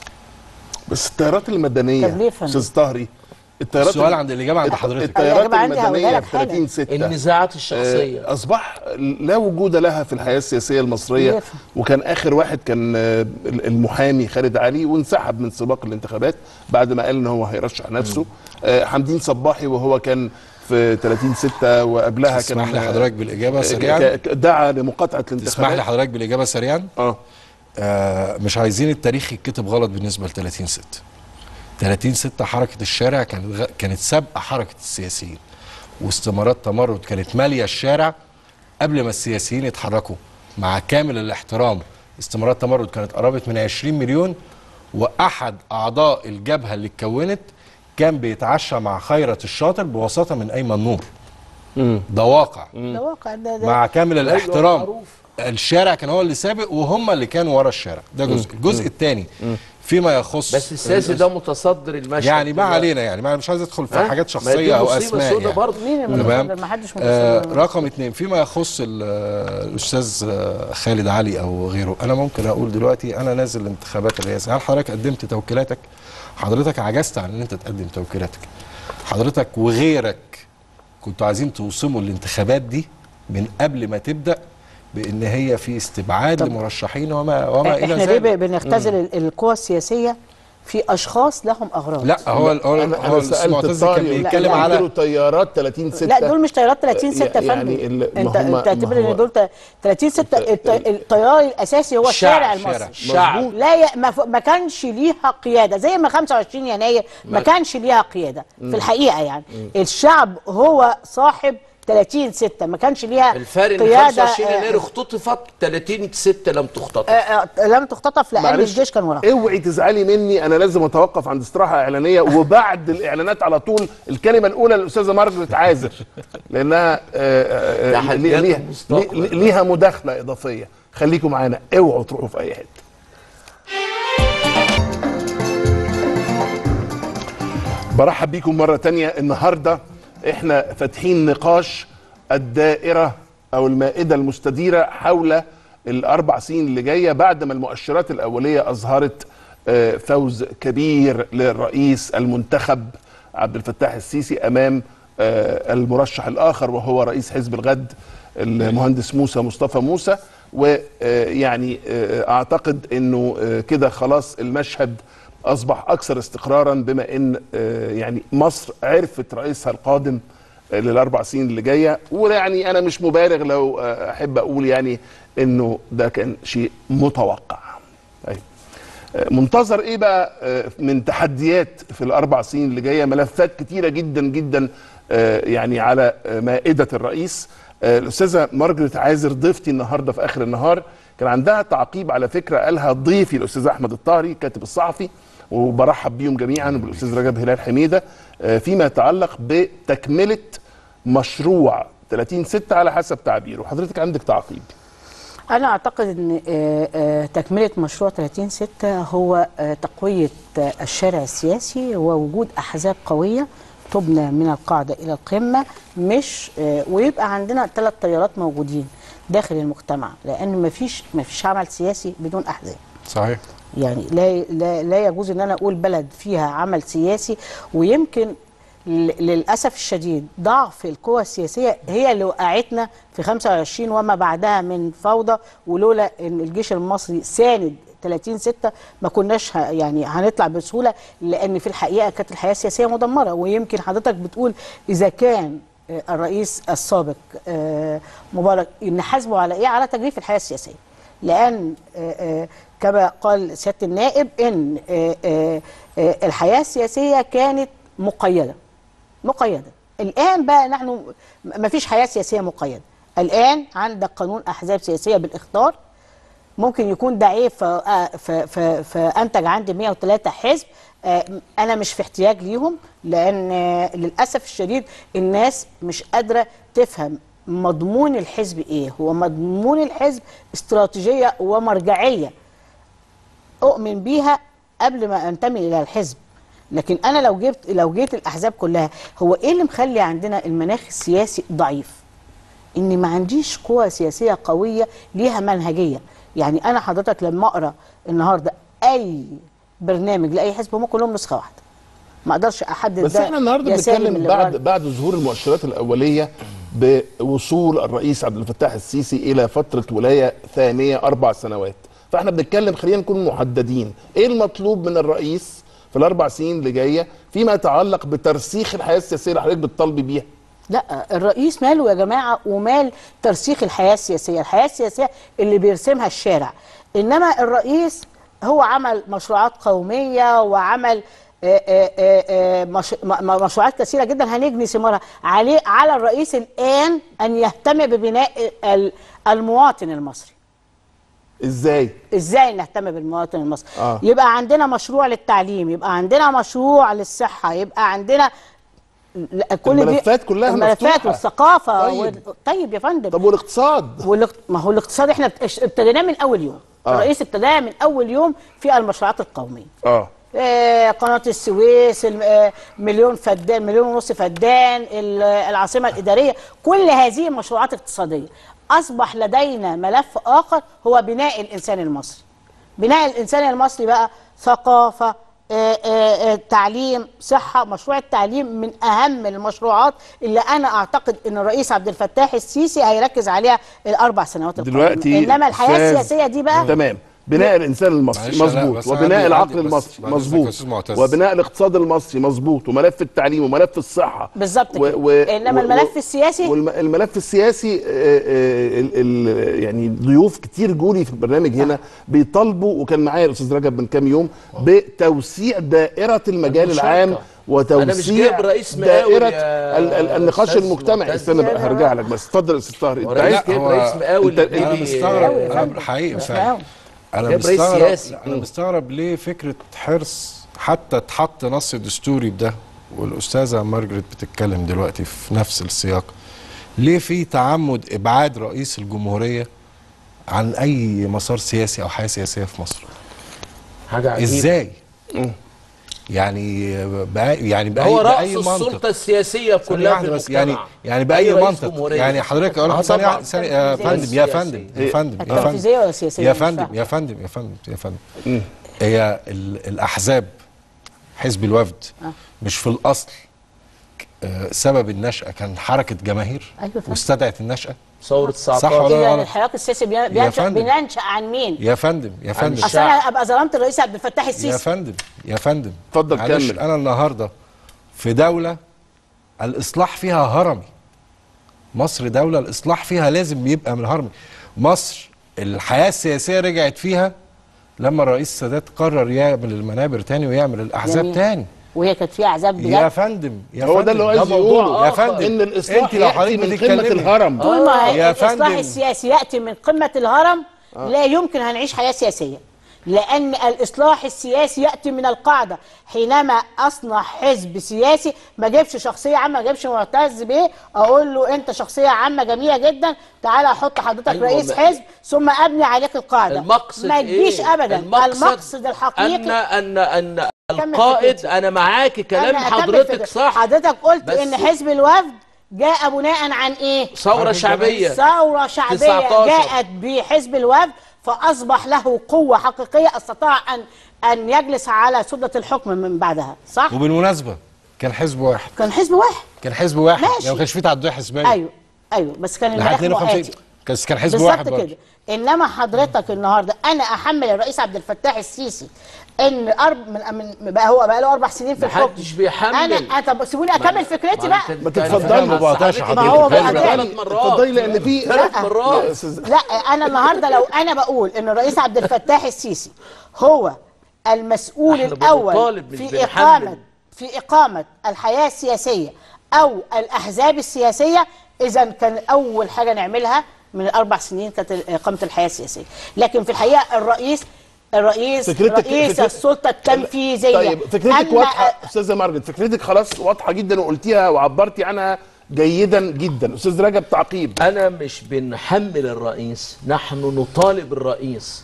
A: بس التيارات المدنيه استاذ طهري، التيارات
B: السؤال عند الاجابه عند حضرتك.
A: التيارات المدنيه في ثلاثين ستة
C: النزاعات الشخصيه
A: اصبح لا وجود لها في الحياه السياسيه المصريه، وكان اخر واحد كان المحامي خالد علي وانسحب من سباق الانتخابات بعد ما قال ان هو هيرشح نفسه. حمدين صباحي وهو كان في ثلاثين ستة وقبلها كان
B: اسمح لي حضرتك بالاجابه سريعا،
A: دعا لمقاطعه الانتخابات.
B: اسمح لي حضرتك بالاجابه سريعا.
A: اه
B: آه مش عايزين التاريخ يتكتب غلط بالنسبه ل ثلاثين ستة. ثلاثين ستة حركه الشارع كانت غ... كانت سابقه حركه السياسيين، واستمارات تمرد كانت ماليه الشارع قبل ما السياسيين يتحركوا. مع كامل الاحترام، استمارات تمرد كانت قربت من عشرين مليون، واحد اعضاء الجبهه اللي اتكونت كان بيتعشى مع خيرت الشاطر بوساطه من ايمن نور. مم. ده واقع.
F: ده واقع ده, ده
B: مع كامل الاحترام، الشارع كان هو اللي سابق وهم اللي كانوا ورا الشارع. ده جزء. الجزء الثاني فيما يخص
C: بس السياسي ده متصدر المشهد
B: يعني ما علينا، يعني ما مش عايز ادخل في حاجات شخصيه او اسماء يعني.
F: مين المتصدر؟ ما حدش متصدر.
B: آه رقم اثنين فيما يخص الاستاذ خالد علي او غيره، انا ممكن اقول دلوقتي انا نازل الانتخابات الرئاسيه. هل حضرتك قدمت توكيلاتك؟ حضرتك عجزت عن ان انت تقدم توكيلاتك. حضرتك وغيرك كنتوا عايزين توصموا الانتخابات دي من قبل ما تبدا بان هي في استبعاد لمرشحين وما وما الى ذلك.
F: احنا ليه بنختزل القوى السياسيه في اشخاص لهم اغراض؟
B: لا هو هو
A: انا, أنا سالت كان بيتكلم على تيارات ثلاثين ستة.
F: لا دول مش تيارات ثلاثين ستة يا فندم. يعني انت تعتبر ان دول ثلاثين ستة التيار الاساسي هو الشارع المصري.
C: الشعب
F: لا ي... ما كانش ليها قياده زي ما خمسة وعشرين يناير ما كانش ليها قياده في الحقيقه. يعني الشعب هو صاحب ثلاثين ستة، ما كانش ليها
C: الفرق ان خمسة وعشرين يناير اختطفت، ثلاثين ستة لم تختطف.
F: آآ آآ لم تختطف لان الجيش كان وراها.
A: اوعي تزعلي مني، انا لازم اتوقف عند استراحه اعلانيه، وبعد الاعلانات على طول الكلمه الاولى للاستاذه مارجريت عازر لانها آآ آآ ليها, ليها مداخله اضافيه. خليكم معانا، اوعوا تروحوا في اي حته. برحب بيكم مره ثانيه. النهارده احنا فاتحين نقاش الدائرة او المائدة المستديرة حول الاربع سنين اللي جاية بعد ما المؤشرات الاولية اظهرت فوز كبير للرئيس المنتخب عبد الفتاح السيسي امام المرشح الاخر وهو رئيس حزب الغد المهندس موسى مصطفى موسى. ويعني اعتقد انه كده خلاص المشهد اصبح اكثر استقرارا، بما ان يعني مصر عرفت رئيسها القادم للاربع سنين اللي جايه. ويعني انا مش مبالغ لو احب اقول يعني انه ده كان شيء متوقع. طيب منتظر ايه بقى من تحديات في الاربع سنين اللي جايه؟ ملفات كتيره جدا جدا يعني على مائده الرئيس. الاستاذه مارجريت عازر ضيفتي النهارده في اخر النهار كان عندها تعقيب على فكره قالها ضيفي الاستاذ احمد الطاهري كاتب الصحفي، وبرحب بيهم جميعا، وبالاستاذ رجب هلال حميده، فيما يتعلق بتكمله مشروع ثلاثين ستة على حسب تعبيره. وحضرتك عندك تعقيب؟
F: انا اعتقد ان تكمله مشروع ثلاثين ستة هو تقويه الشارع السياسي ووجود احزاب قويه تبنى من القاعده الى القمه، مش ويبقى عندنا ثلاث تيارات موجودين داخل المجتمع، لان مفيش مفيش عمل سياسي بدون احزاب.
B: صحيح.
F: يعني لا لا لا يجوز ان انا اقول بلد فيها عمل سياسي. ويمكن للاسف الشديد ضعف القوى السياسيه هي اللي وقعتنا في خمسة وعشرين وما بعدها من فوضى. ولولا ان الجيش المصري ساند ثلاثين ستة ما كناش يعني هنطلع بسهوله، لان في الحقيقه كانت الحياه السياسيه مدمره. ويمكن حضرتك بتقول اذا كان الرئيس السابق مبارك نحاسبه على ايه؟ على تجريف الحياه السياسيه. لان كما قال سياده النائب ان الحياه السياسيه كانت مقيده مقيده. الان بقى نحن ما فيش حياه سياسيه مقيده. الان عندك قانون احزاب سياسيه بالاخطار، ممكن يكون ده عيب فانتج عندي مئة وثلاثة حزب. انا مش في احتياج ليهم، لان للاسف الشديد الناس مش قادره تفهم مضمون الحزب ايه. هو مضمون الحزب استراتيجيه ومرجعيه اؤمن بيها قبل ما انتمي الى الحزب. لكن انا لو جبت لو جيت الاحزاب كلها، هو ايه اللي مخلي عندنا المناخ السياسي ضعيف؟ ان ما عنديش قوى سياسيه قويه ليها منهجيه. يعني انا حضرتك لما اقرا النهارده اي برنامج لاي حزب هم كلهم نسخه واحده، ما اقدرش احدد.
A: بس احنا النهارده بنتكلم بعد بعد ظهور المؤشرات الاوليه بوصول الرئيس عبد الفتاح السيسي الى فتره ولايه ثانيه اربع سنوات، فاحنا بنتكلم خلينا نكون محددين، ايه المطلوب من الرئيس في الاربع سنين اللي جايه فيما يتعلق بترسيخ الحياه السياسيه اللي حضرتك بتطالبي بيها؟
F: لا، الرئيس ماله يا جماعه ومال ترسيخ الحياه السياسيه، الحياه السياسيه اللي بيرسمها الشارع. انما الرئيس هو عمل مشروعات قوميه وعمل آآ آآ مش مشروعات كثيره جدا هنجني ثمارها. عليه على الرئيس الان ان يهتم ببناء المواطن المصري.
A: ازاي؟
F: ازاي نهتم بالمواطن المصري؟
A: آه.
F: يبقى عندنا مشروع للتعليم، يبقى عندنا مشروع للصحه، يبقى عندنا
A: كل الملفات دي كلها
F: الملفات
A: مفتوحة.
F: والثقافه.
A: طيب.
F: و... طيب يا فندم.
A: طب والاقتصاد؟
F: والاقت... ما هو الاقتصاد احنا ابتديناه من اول يوم. آه. الرئيس ابتداها من اول يوم في المشروعات القوميه.
A: اه
F: آه قناه السويس، مليون فدان، مليون ونص فدان، العاصمه الاداريه، كل هذه مشروعات اقتصاديه. اصبح لدينا ملف اخر هو بناء الانسان المصري. بناء الانسان المصري بقى ثقافه، آآ آآ تعليم، صحه. مشروع التعليم من اهم المشروعات اللي انا اعتقد ان الرئيس عبد الفتاح السيسي هيركز عليها الاربع سنوات القادمه.
A: دلوقتي
F: انما الحياه السياسيه دي بقى
A: تمام. بناء الانسان المصري مظبوط، وبناء العقل المصري مظبوط، وبناء الاقتصاد المصري مظبوط، وملف التعليم وملف الصحه
F: بالظبط كده. و... انما و... الملف السياسي
A: والملف السياسي ال... ال... يعني ضيوف كتير جولي في البرنامج هنا آه. بيطالبوا، وكان معايا الاستاذ رجب من كام يوم، بتوسيع دائره المجال العام وتوسيع دائره النقاش المجتمعي. استنى بقى هرجع لك، بس اتفضل يا استاذ طاهر.
C: انت عايز تجيب رئيس مقاول؟
B: انا مستغرب، انا حقيقي فعلا انا مستغرب انا مستغرب ليه فكره حرص حتى اتحط نص دستوري بده، والاستاذه مارجريت بتتكلم دلوقتي في نفس السياق. ليه في تعمد ابعاد رئيس الجمهوريه عن اي مسار سياسي او حياه سياسيه في مصر؟
C: حاجه عجيبه.
B: ازاي؟ يعني بأي يعني بأي
C: هو رأس
B: بأي منطق
C: السلطه السياسيه كلها في المجتمع.
B: يعني يعني بأي منطق. يعني حضرتك اقول لك ثانيه واحده ثانيه يا فندم يا فندم يا فندم يا فندم
F: ولا سياسيه
B: يا فندم يا فندم يا فندم يا فندم هي الاحزاب، حزب الوفد آه. مش في الاصل سبب النشأة كان حركة جماهير؟
F: أيوة
B: واستدعت النشأة
C: ثورة تسعتاشر.
B: صح ولا
F: يعني الحراك السياسي بينشأ بينشأ عن مين؟
B: يا فندم يا فندم
F: اصل انا ابقى ظلمت الرئيس عبد الفتاح السيسي؟
B: يا فندم يا فندم
A: اتفضل كمل.
B: انا النهارده في دولة الإصلاح فيها هرمي. مصر دولة الإصلاح فيها لازم يبقى من هرمي. مصر الحياة السياسية رجعت فيها لما الرئيس السادات قرر يعمل المنابر تاني ويعمل الأحزاب جميل. تاني،
F: وهي كانت فيها احزاب بجد.
B: يا فندم يا
A: هو ده اللي هو عايز يقوله
B: يا فندم،
A: ان الاصلاح ياتي من قمه الهرم.
F: طول ما الاصلاح السياسي ياتي من قمه الهرم آه. لا يمكن هنعيش حياه سياسيه، لان الاصلاح السياسي ياتي من القاعده. حينما اصنع حزب سياسي ما اجيبش شخصيه عامه، ما اجيبش معتز بيه اقول له انت شخصيه عامه جميله جدا تعالى احط حضرتك أيوة رئيس حزب ثم ابني عليك القاعده.
C: المقصد
F: ما تجيش
C: إيه؟
F: ابدا.
C: المقصد,
F: المقصد الحقيقي
C: ان ان ان القائد، انا معاكي كلام حضرتك صح.
F: حضرتك قلت ان حزب الوفد جاء بناء عن ايه؟
C: ثوره شعبيه.
F: ثوره شعبيه تسعتاشر جاءت بحزب الوفد، فاصبح له قوه حقيقيه استطاع ان ان يجلس على سده الحكم من بعدها، صح؟
B: وبالمناسبه كان حزب واحد
F: كان حزب واحد
B: كان حزب واحد
F: ماشي.
B: يعني ما كانش فيه تعدديه حزبيه.
F: ايوه ايوه بس كان المناخ مؤاتي
B: بس كان حزب واحد
F: بالظبط كده. انما حضرتك النهارده انا احمل الرئيس عبد الفتاح السيسي ان أرب من, من بقى هو بقى له اربع سنين في الحكم.
C: محدش بيحمل.
F: انا طب سيبوني اكمل فكرتي بقى.
A: ما تتفضلي
B: ما بقطعش
F: ما هو بقى
C: ثلاث مرات.
A: اتفضلي لان في
C: ثلاث مرات.
F: لا انا النهارده لو انا بقول ان الرئيس عبد الفتاح السيسي هو المسؤول الاول في اقامه في اقامه الحياه السياسيه او الاحزاب السياسيه، اذا كان اول حاجه نعملها من الاربع سنين كانت اقامه الحياه السياسيه. لكن في الحقيقه الرئيس الرئيس
A: فكرتك
F: رئيس
A: فكرتك
F: السلطه التنفيذيه.
A: طيب فكرتك واضحه استاذه مارجت، فكرتك خلاص واضحه جدا وقلتيها وعبرتي عنها جيدا جدا. استاذ رجب تعقيب.
C: أنا مش بنحمل الرئيس، نحن نطالب الرئيس.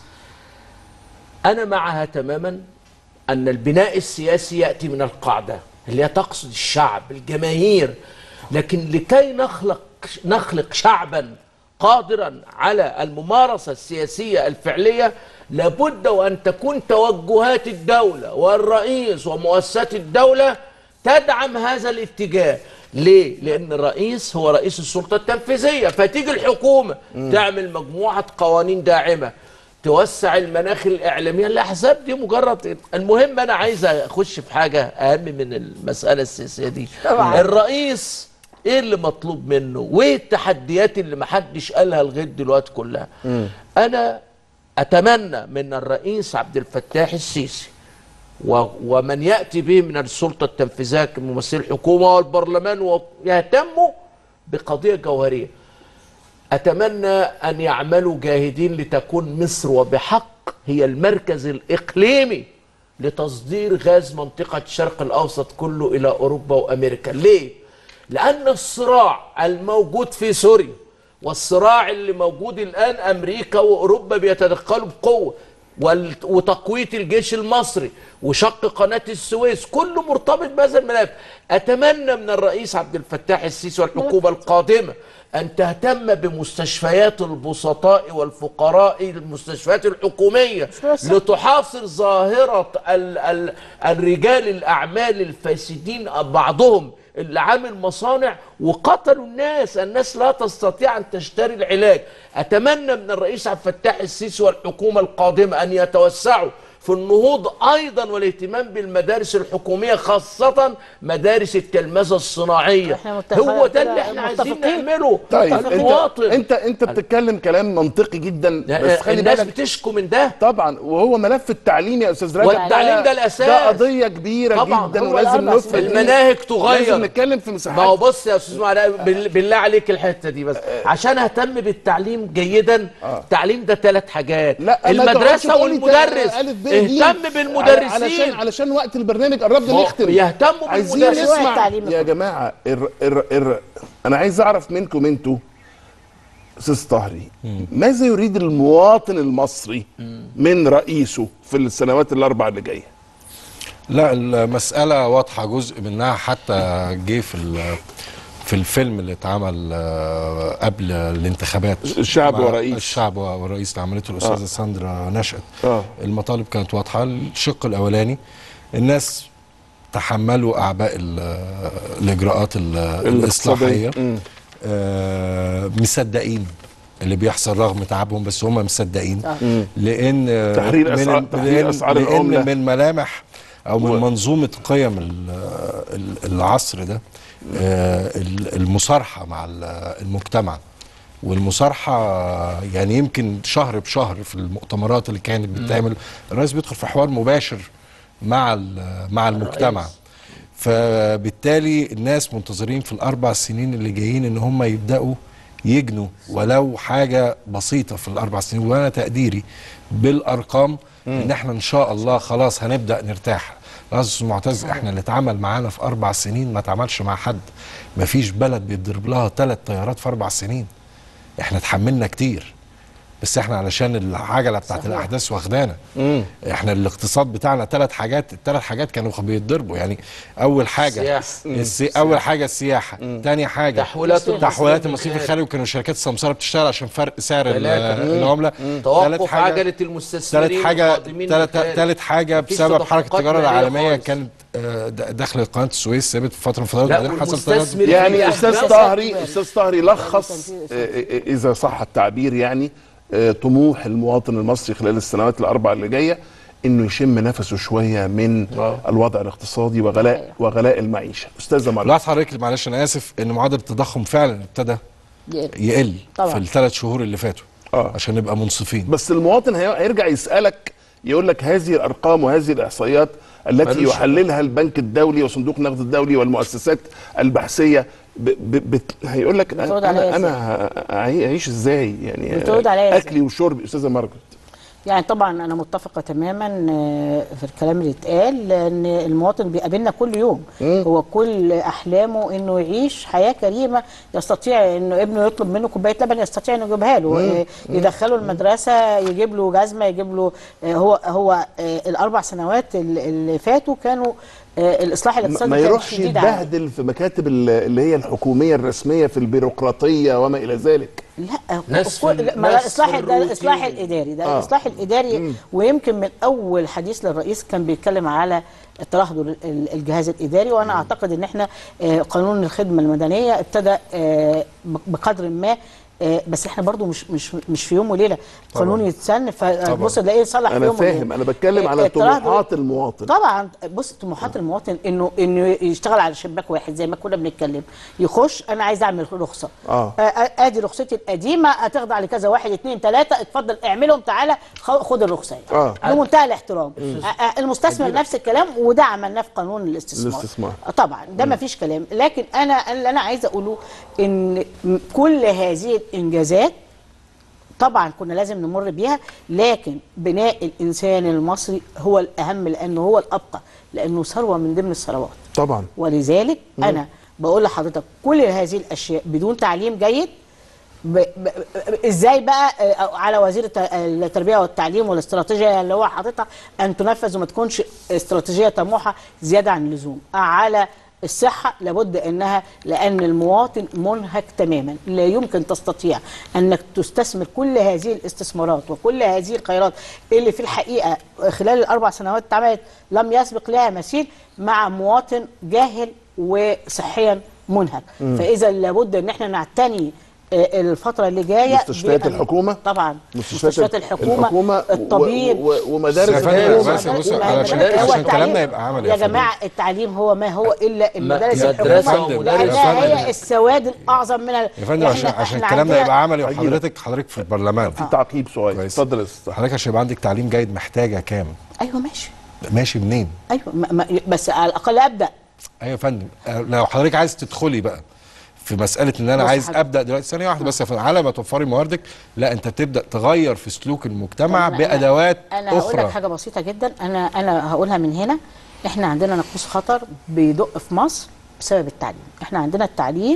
C: أنا معها تماما أن البناء السياسي يأتي من القاعدة اللي هي تقصد الشعب الجماهير، لكن لكي نخلق نخلق شعبا قادرا على الممارسة السياسية الفعلية لابد وأن تكون توجهات الدولة والرئيس ومؤسسات الدولة تدعم هذا الاتجاه. ليه؟ لأن الرئيس هو رئيس السلطة التنفيذية، فتيجي الحكومة م. تعمل مجموعة قوانين داعمة توسع المناخ الإعلامية. الأحزاب دي مجرد، المهم أنا عايز أخش في حاجة أهم من المسألة السياسية دي. طبعا. الرئيس إيه اللي مطلوب منه؟ وإيه التحديات اللي محدش قالها لغاية دلوقتي كلها؟ م. أنا أتمنى من الرئيس عبد الفتاح السيسي ومن يأتي به من السلطة التنفيذية كممثل الحكومة والبرلمان ويهتموا بقضية جوهرية. أتمنى أن يعملوا جاهدين لتكون مصر وبحق هي المركز الإقليمي لتصدير غاز منطقة الشرق الأوسط كله إلى أوروبا وأمريكا. ليه؟ لأن الصراع الموجود في سوريا والصراع اللي موجود الآن أمريكا وأوروبا بيتدخلوا بقوة، وتقوية الجيش المصري وشق قناة السويس كله مرتبط بهذا الملف. أتمنى من الرئيس عبد الفتاح السيسي والحكومة القادمة أن تهتم بمستشفيات البسطاء والفقراء، المستشفيات الحكومية، لتحاصر ظاهرة ال ال الرجال الأعمال الفاسدين بعضهم اللي عامل مصانع وقتلوا الناس. الناس لا تستطيع أن تشتري العلاج. أتمنى من الرئيس عبد الفتاح السيسي والحكومة القادمة أن يتوسعوا في النهوض أيضا والاهتمام بالمدارس الحكومية، خاصة مدارس التلمذة الصناعية. هو ده اللي احنا عايزين نعمله.
A: طيب المواطن. انت انت بتتكلم كلام منطقي جدا، بس خلي
C: الناس
A: بالك
C: بتشكو من ده
A: طبعا، وهو ملف التعليم يا استاذ رجب،
C: والتعليم ده الاساس،
A: ده قضيه كبيره
C: طبعا
A: جدا ولازم نفهم.
C: المناهج تغير،
A: لازم نتكلم في مساحات.
C: ما هو بص يا استاذ معلاء بالله عليك الحته دي بس عشان اهتم بالتعليم جيدا. آه. التعليم ده ثلاث حاجات، المدرسه والمدرس. اهتم بالمدرسين
A: علشان علشان وقت البرنامج قربنا نختم.
C: يهتموا
A: عايزين نسمع يا جماعه. ال ال ال انا عايز اعرف منكم انتوا استاذ طهري، ماذا يريد المواطن المصري من رئيسه في السنوات الاربع اللي جايه؟
B: لا المساله واضحه، جزء منها حتى جه في في الفيلم اللي اتعمل قبل الانتخابات،
A: الشعب ورئيس
B: الشعب والرئيس اللي عملته الاستاذه آه. ساندرا نشأت.
A: آه.
B: المطالب كانت واضحه. الشق الاولاني الناس تحملوا اعباء الاجراءات الاصلاحيه، آه مصدقين اللي بيحصل رغم تعبهم، بس هم مصدقين. آه. لان
A: تحرير اسعار تحرير اسعار العمله
B: من ملامح او من منظومه قيم العصر ده آه المصارحه مع المجتمع. والمصارحه يعني يمكن شهر بشهر في المؤتمرات اللي كانت بتعمل الرئيس بيدخل في حوار مباشر مع مع المجتمع. فبالتالي الناس منتظرين في الاربع سنين اللي جايين ان هم يبداوا يجنوا ولو حاجه بسيطه في الاربع سنين. وانا تقديري بالارقام ان احنا ان شاء الله خلاص هنبدا نرتاح. استاذ معتز، احنا اللي اتعمل معانا في اربع سنين ما اتعملش مع حد. ما فيش بلد بيتضرب لها ثلاث طيارات في اربع سنين. احنا اتحملنا كتير، بس احنا علشان العجله بتاعت الاحداث واخدانا. احنا الاقتصاد بتاعنا ثلاث حاجات، الثلاث حاجات كانوا بيتضربوا. يعني اول حاجه السي... اول حاجه السياحه، ثاني حاجه
C: تحويلات
B: تحويلات المصرف الخارجي، وكانوا شركات السمساره بتشتغل عشان فرق سعر العمله.
C: توقف عجله المستثمرين.
B: ثالث حاجه ثالث حاجه بسبب حركه التجاره العالميه كانت دخل قناه السويس ثابت في فتره من الفترات، وبعدين حصل
A: يعني استاذ طهري استاذ طهري لخص اذا صح التعبير يعني طموح المواطن المصري خلال السنوات الاربع اللي جايه انه يشم نفسه شويه من واو. الوضع الاقتصادي وغلاء وغلاء المعيشه. استاذه مريم،
B: لا حضرتك معلش انا اسف ان معدل التضخم فعلا ابتدى يقل طبعا في الثلاث شهور اللي فاتوا. آه. عشان نبقى منصفين.
A: بس المواطن هيرجع يسالك يقول لك هذه الارقام وهذه الاحصائيات التي
C: ملوش
A: يحللها البنك الدولي وصندوق النقد الدولي والمؤسسات البحثيه ب ب ب هيقول لك
F: بترد
A: انا
F: عليا
A: انا هعيش ازاي يعني؟
F: بترد عليا
A: اكلي وشربي استاذه مارجريت.
F: يعني طبعا انا متفقه تماما في الكلام اللي اتقال، لان المواطن بيقابلنا كل يوم مم. هو كل احلامه انه يعيش حياه كريمه، يستطيع انه ابنه يطلب منه كوبايه لبن يستطيع انه يجيبها له، مم. يدخله المدرسه، يجيب له جزمه، يجيب له. هو هو الاربع سنوات اللي فاتوا كانوا الاصلاح الاقتصادي
A: ما يروحش يتبهدل في مكاتب اللي هي الحكوميه الرسميه في البيروقراطيه وما الى ذلك.
F: لا ما الاصلاح ده الاصلاح الاداري ده آه. الاصلاح الاداري مم. ويمكن من اول حديث للرئيس كان بيتكلم على ترهدر الجهاز الاداري، وانا مم. اعتقد ان احنا قانون الخدمه المدنيه ابتدى بقدر ما، بس احنا برضو مش مش مش في يوم وليله قانون يتسن فبص تلاقيه يصلح في يوم وليله.
A: انا فاهم، انا بتكلم على طموحات المواطن.
F: طبعا بص طموحات المواطن انه انه يشتغل على شباك واحد زي ما كنا بنتكلم، يخش انا عايز اعمل رخصه، آه. ادي رخصتي القديمه هتخضع لكذا واحد اثنين ثلاثه، اتفضل اعملهم تعالى خد الرخصه يعني. آه. بمنتهى الاحترام. المستثمر نفس الكلام، وده عملناه في قانون الاستثمار, الاستثمار. طبعا ده ما فيش كلام، لكن انا اللي انا عايزه اقوله ان كل هذه انجازات طبعا كنا لازم نمر بيها، لكن بناء الانسان المصري هو الاهم، لانه هو الابقى، لانه ثروه من ضمن الثروات
A: طبعا.
F: ولذلك مم. انا بقول لحضرتك كل هذه الاشياء بدون تعليم جيد ب... ب... ازاي بقى على وزير التربيه والتعليم والاستراتيجيه اللي هو حاططها ان تنفذ وما تكونش استراتيجيه طموحه زياده عن اللزوم. على الصحة لابد انها، لان المواطن منهك تماما، لا يمكن تستطيع انك تستثمر كل هذه الاستثمارات وكل هذه الخيرات اللي في الحقيقة خلال الاربع سنوات اتعملت لم يسبق لها مثيل مع مواطن جاهل وصحيا منهك. مم. فاذا لابد ان احنا نعتني الفترة اللي جاية
A: مستشفيات الحكومة
F: طبعا، مستشفيات الحكومة, الحكومة
A: الطبيب
B: ومدارس الحكومة. بس بص عشان كلامنا يبقى عملي
F: يا جماعة، التعليم هو ما هو إلا المدارس الحكومة، لأنها هي السواد الأعظم من
B: يا فندم. عشان عشان كلامنا يبقى عملي، وحضرتك حضرتك في البرلمان
A: في تعقيب صغير. اتفضل.
B: حضرتك عشان يبقى عندك تعليم جيد محتاجة كام؟
F: أيوه ماشي
B: ماشي منين؟
F: أيوه بس على الأقل أبدأ.
B: أيوه يا فندم، لو حضرتك عايز تدخلي بقى في مسألة ان انا عايز ابدأ دلوقتي ثانية واحدة بس على ما توفري مواردك، لا انت بتبدأ تغير في سلوك المجتمع
F: أنا
B: بأدوات
F: أنا
B: اخرى.
F: انا هقول لك حاجة بسيطة جدا، انا انا هقولها من هنا. احنا عندنا نقص خطر بيدق في مصر بسبب التعليم. احنا عندنا التعليم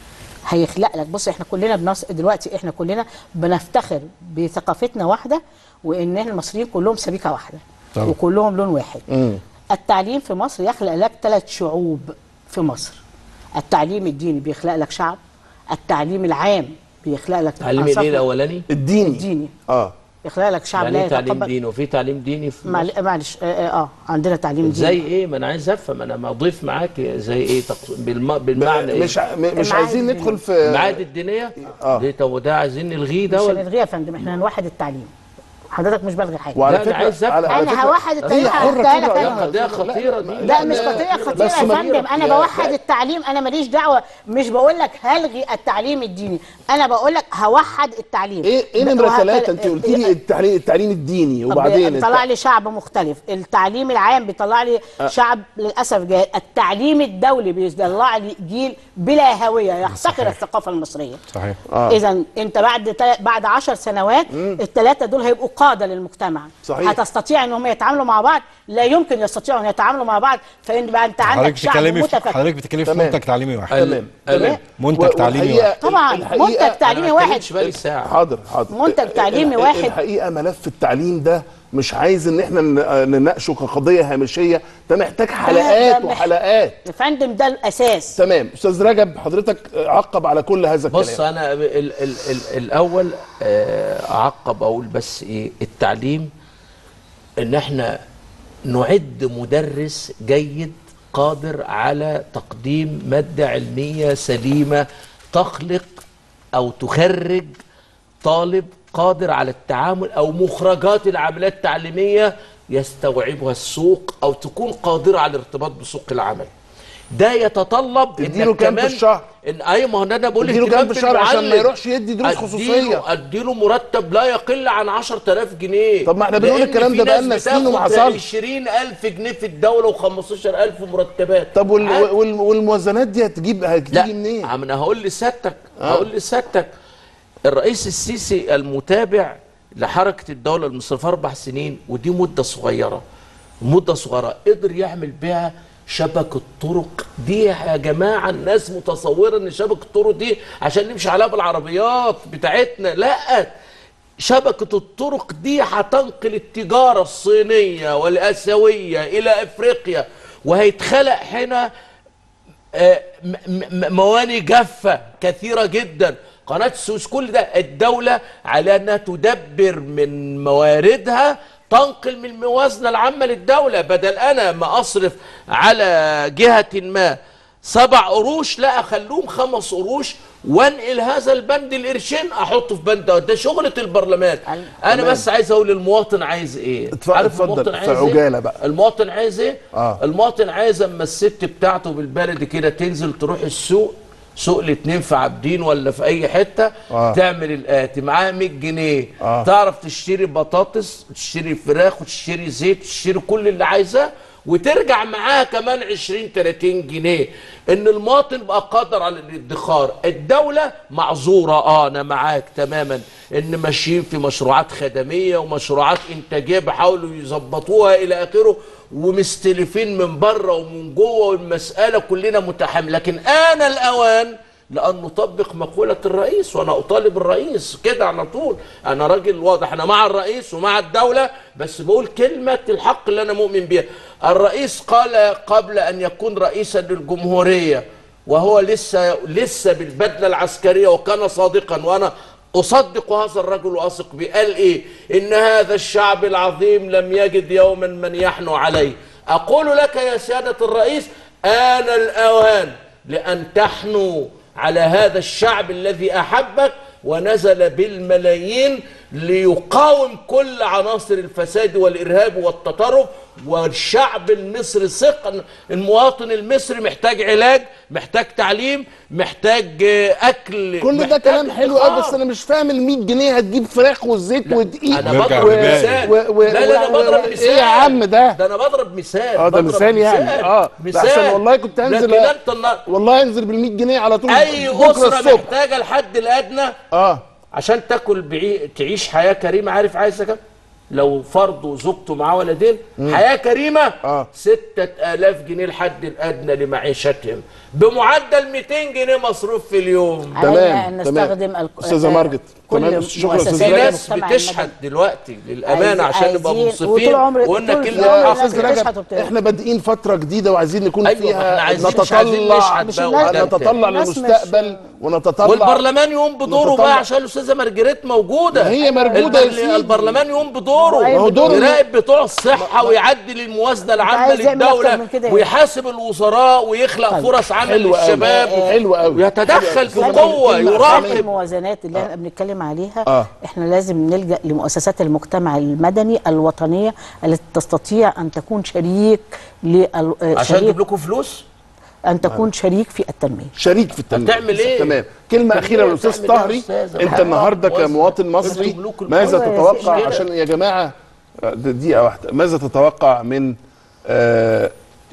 F: هيخلق لك، بص احنا كلنا بنص دلوقتي احنا كلنا بنفتخر بثقافتنا واحدة، وان احنا المصريين كلهم سبيكة واحدة طبعا. وكلهم لون واحد. مم. التعليم في مصر يخلق لك ثلاث شعوب في مصر. التعليم الديني بيخلق لك شعب، التعليم العام بيخلق لك
C: تعليم ايه الاولاني؟
A: الديني
F: الديني
A: اه
F: يخلق لك شعب
C: يعني
F: لا يتقبل.
C: تعليم ديني وفي تعليم ديني في
F: معلش اه, آه عندنا تعليم ديني
C: زي ايه؟ ما انا عايز افهم، انا ما اضيف معاك زي ايه بالم... بالمعنى
A: مش
C: إيه؟
A: مش عايزين ندخل في
C: المعاهد الدينيه اه ليه؟ طب وده عايزين نلغيه ده
F: مش
C: ولا
F: هنلغيه يا فندم، احنا هنوحد التعليم. حضرتك مش بلغي حاجه.
A: وعلى فكره
C: عايز
F: انا هوحد التعليم.
C: قضيه خطيره دي.
F: لا مش قضيه خطيره يا فندم، انا بوحد التعليم، انا ماليش دعوه، مش بقول لك هلغي التعليم الديني، انا بقول لك هوحد التعليم.
A: ايه ايه نمره ثلاثه؟ انت قلت لي التعليم التعليم الديني، وبعدين
F: بيطلع لي شعب مختلف. التعليم العام بيطلع لي أه. شعب للاسف جاهل. التعليم الدولي بيطلع لي جيل بلا هويه يحتقر الثقافه المصريه.
B: صحيح.
F: آه. اذا انت بعد بعد عشر سنوات الثلاثه دول هيبقوا قاده للمجتمع.
A: صحيح.
F: هتستطيع ان هم يتعاملوا مع بعض؟ لا يمكن يستطيعوا ان يتعاملوا مع بعض. فان بقى انت عندك شعب متفق.
B: حضرتك بتتكلمي في منتج تعليمي واحد.
A: تمام تمام
B: منتج تعليمي واحد
F: طبعا. منتج تعليمي واحد.
A: حاضر حاضر
F: منتج تعليمي واحد.
A: الحقيقه ملف التعليم ده مش عايز ان احنا نناقشه كقضيه هامشيه، ده محتاج حلقات وحلقات
F: يا فندم، ده الاساس.
A: تمام. استاذ رجب حضرتك عقب على كل هذا الكلام.
C: بص انا ال ال ال الاول اعقب اقول بس ايه التعليم، ان احنا نعد مدرس جيد قادر على تقديم مادة علمية سليمة تخلق او تخرج طالب قادر على التعامل، او مخرجات العمليات التعليمية يستوعبها السوق، او تكون قادرة على الارتباط بسوق العمل. ده يتطلب
A: تديله كام في الشهر؟
C: ان ايوه ما هو انا بقول
A: تديله كام في الشهر عشان ما يروحش يدي دروس خصوصيه؟
C: اديله مرتب لا يقل عن عشرة آلاف جنيه.
A: طب ما احنا بنقول الكلام ده بقالنا سنين وما حصلش.
C: عشرين ألف جنيه في الدوله وخمستاشر ألف مرتبات.
A: طب وال... وال... والموازنات دي هتجيب هتيجي منين؟
C: لا انا هقول لسيادتك آه. هقول لسيادتك الرئيس السيسي المتابع لحركه الدوله المصريه في اربع سنين، ودي مده صغيره مده صغيره قدر يعمل بيها شبكة طرق. دي يا جماعة الناس متصورة ان شبكة الطرق دي عشان نمشي عليها بالعربيات بتاعتنا، لا، شبكة الطرق دي هتنقل التجارة الصينية والآسيوية إلى أفريقيا، وهيتخلق هنا مواني جافة كثيرة جدا، قناة السويس، كل ده الدولة على أنها تدبر من مواردها تنقل من الموازنة العامة للدولة. بدل أنا ما أصرف على جهة ما سبع قروش، لا أخلوهم خمس قروش وانقل هذا البند القرشين أحطه في بند ده. ده شغلة البرلمان. أنا بس عايز أقول المواطن عايز إيه؟
A: عارف المواطن عايز إيه؟ بقى.
C: المواطن عايز إيه؟
A: آه.
C: المواطن عايز أما الست بتاعته بالبلد كده تنزل تروح السوق، سوق الاتنين في عابدين ولا في اي حته، آه. تعمل الاتي معاها مية جنيه، آه. تعرف تشتري بطاطس، تشتري فراخ، وتشتري زيت، تشتري كل اللي عايزاه، وترجع معاها كمان عشرين تلاتين جنيه. ان المواطن بقى قادر على الادخار. الدوله معذوره، اه انا معاك تماما ان ماشيين في مشروعات خدميه ومشروعات انتاجيه بيحاولوا يظبطوها الى اخره، ومستلفين من بره ومن جوه، والمساله كلنا متحمل. لكن آن الأوان لأن نطبق مقولة الرئيس، وأنا أطالب الرئيس كده على طول. أنا راجل واضح، أنا مع الرئيس ومع الدولة، بس بقول كلمة الحق اللي أنا مؤمن بيها. الرئيس قال قبل أن يكون رئيسا للجمهورية وهو لسه لسه بالبدلة العسكرية، وكان صادقا، وأنا أصدق هذا الرجل وأثق به، قال إيه؟ إن هذا الشعب العظيم لم يجد يوما من يحنو عليه. أقول لك يا سيادة الرئيس، آن الأوان لأن تحنوا على هذا الشعب الذي أحبك ونزل بالملايين ليقاوم كل عناصر الفساد والإرهاب والتطرف. والشعب المصري ثق، المواطن المصري محتاج علاج، محتاج تعليم، محتاج أكل،
A: كل ده كلام حلو قوي، بس أنا مش فاهم ال مية جنيه هتجيب فراخ والزيت ودقيق.
C: أنا بضرب مثال.
A: و... و...
C: لا لا أنا بضرب مثال.
A: إيه يا عم ده؟
C: ده أنا بضرب مثال.
A: اه ده مثال يعني. اه مثال. والله كنت هنزل
C: أ...
A: والله انزل بال مية جنيه على طول.
C: أي أسرة محتاجة الحد الأدنى
A: اه
C: عشان تاكل بعي... تعيش حياة كريمة، عارف عايزة كام؟ لو فرد وزوجته معاه ولدين، حياة كريمة، آه. ستة آلاف جنيه الحد الأدنى لمعيشتهم، بمعدل مئتين جنيه مصروف في اليوم.
F: تمام نستخدم
A: أستاذة مارجت.
F: تمام،
A: شكرا
C: أستاذة. في ناس بتشحت دلوقتي للأمانة عشان نبقى منصفين، وقلنا كلمة.
A: احنا بادئين فترة جديدة وعايزين نكون
C: أيوة
A: فيها
C: نتطلع
A: نتطلع للمستقبل ونتطلع،
C: والبرلمان يقوم بدوره بقى عشان الأستاذة مارجريت موجودة.
A: هي موجودة.
C: البرلمان يقوم بدوره، يراقب بتوع الصحة ويعدل الموازنة العامة للدولة، ويحاسب الوزراء، ويخلق فرص عمل للشباب، ويتدخل بقوة، يراقب
F: الموازنات اللي احنا بنتكلم عليها. آه. احنا لازم نلجأ لمؤسسات المجتمع المدني الوطنية التي تستطيع ان تكون شريك لل
C: عشان تجيب لكم فلوس،
F: ان تكون شريك في التنميه،
A: شريك في التنميه.
C: هتعمل ايه؟
A: تمام. كلمه اخيره للاستاذ طهري، انت النهارده كمواطن مصري ماذا تتوقع؟ عشان يا جماعه دقيقه واحده، ماذا تتوقع من آه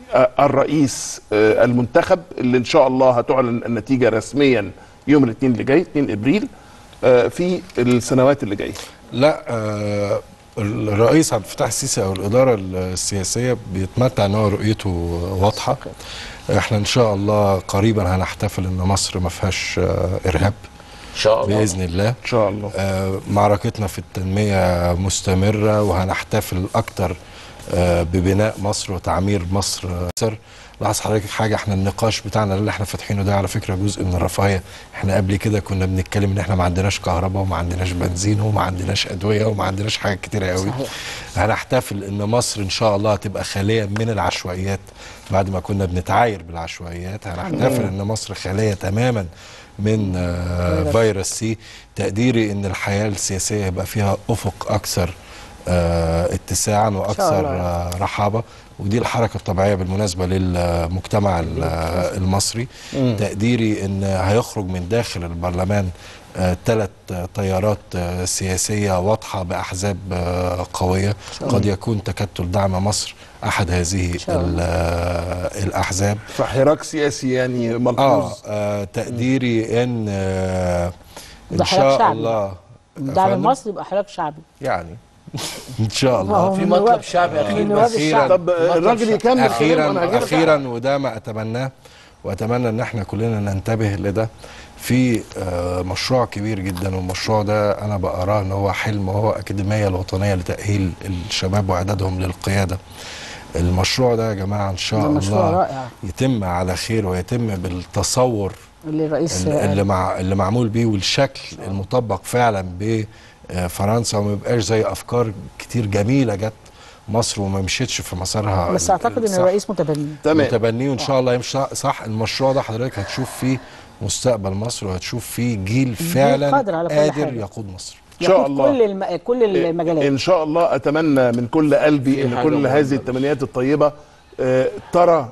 A: الرئيس آه المنتخب اللي ان شاء الله هتعلن النتيجه رسميا يوم الاثنين اللي جاي اثنين ابريل آه في السنوات اللي جايه؟
B: لا آه الرئيس عبد الفتاح السيسي او الاداره السياسيه بيتمتع ان هو رؤيته واضحه. احنا ان شاء الله قريبا هنحتفل ان مصر ما فيهاش ارهاب
C: ان شاء الله
B: باذن الله.
A: ان شاء الله.
B: آه معركتنا في التنميه مستمره، وهنحتفل اكتر آه ببناء مصر وتعمير مصر. لاحظ حضرتك حاجه، احنا النقاش بتاعنا اللي احنا فاتحينه ده على فكره جزء من الرفاهيه. احنا قبل كده كنا بنتكلم ان احنا ما عندناش كهرباء وما عندناش بنزين وما عندناش ادويه وما عندناش حاجات كتيره قوي. هنحتفل ان مصر ان شاء الله هتبقى خاليه من العشوائيات بعد ما كنا بنتعاير بالعشوائيات. هنحتفل ان مصر خاليه تماما من آه فيروس سي. تقديري ان الحياه السياسيه يبقى فيها افق اكثر آه اتساعا واكثر آه رحابه، ودي الحركه الطبيعيه بالمناسبه للمجتمع المصري. تقديري ان هيخرج من داخل البرلمان ثلاث آه تيارات آه سياسيه واضحه باحزاب آه قويه، قد يكون تكتل دعم مصر احد هذه آه الاحزاب.
A: فحراك سياسي يعني ملحوظ.
B: آه, آه تقديري ان آه ان شاء الله
F: دعم مصر يبقى حراك شعبي
B: يعني ان شاء الله
C: في مطلب شعبي اخير.
B: اخيرا
A: طب الراجل يكمل
B: اخيرا اخيرا وده ما اتمناه، واتمنى ان احنا كلنا ننتبه لده. في مشروع كبير جدا، والمشروع ده انا بقراه ان هو حلم، وهو اكاديميه الوطنيه لتاهيل الشباب واعدادهم للقياده. المشروع ده يا جماعه ان شاء الله رائع. يتم على خير، ويتم بالتصور
F: اللي الرئيس
B: اللي مع اللي معمول بيه، والشكل المطبق فعلا بفرنسا، وما يبقاش زي افكار كتير جميله جت مصر وما مشيتش في مسارها.
F: بس اعتقد ان الرئيس متبنيه
B: متبنيه وان شاء الله يمشي صح. المشروع ده حضرتك هتشوف فيه مستقبل مصر، وهتشوف فيه جيل فعلا قادر, قادر يقود مصر
F: ان شاء الله. كل الم... كل المجالات
A: ان شاء الله. اتمنى من كل قلبي ان كل هذه التمنيات الطيبه آه ترى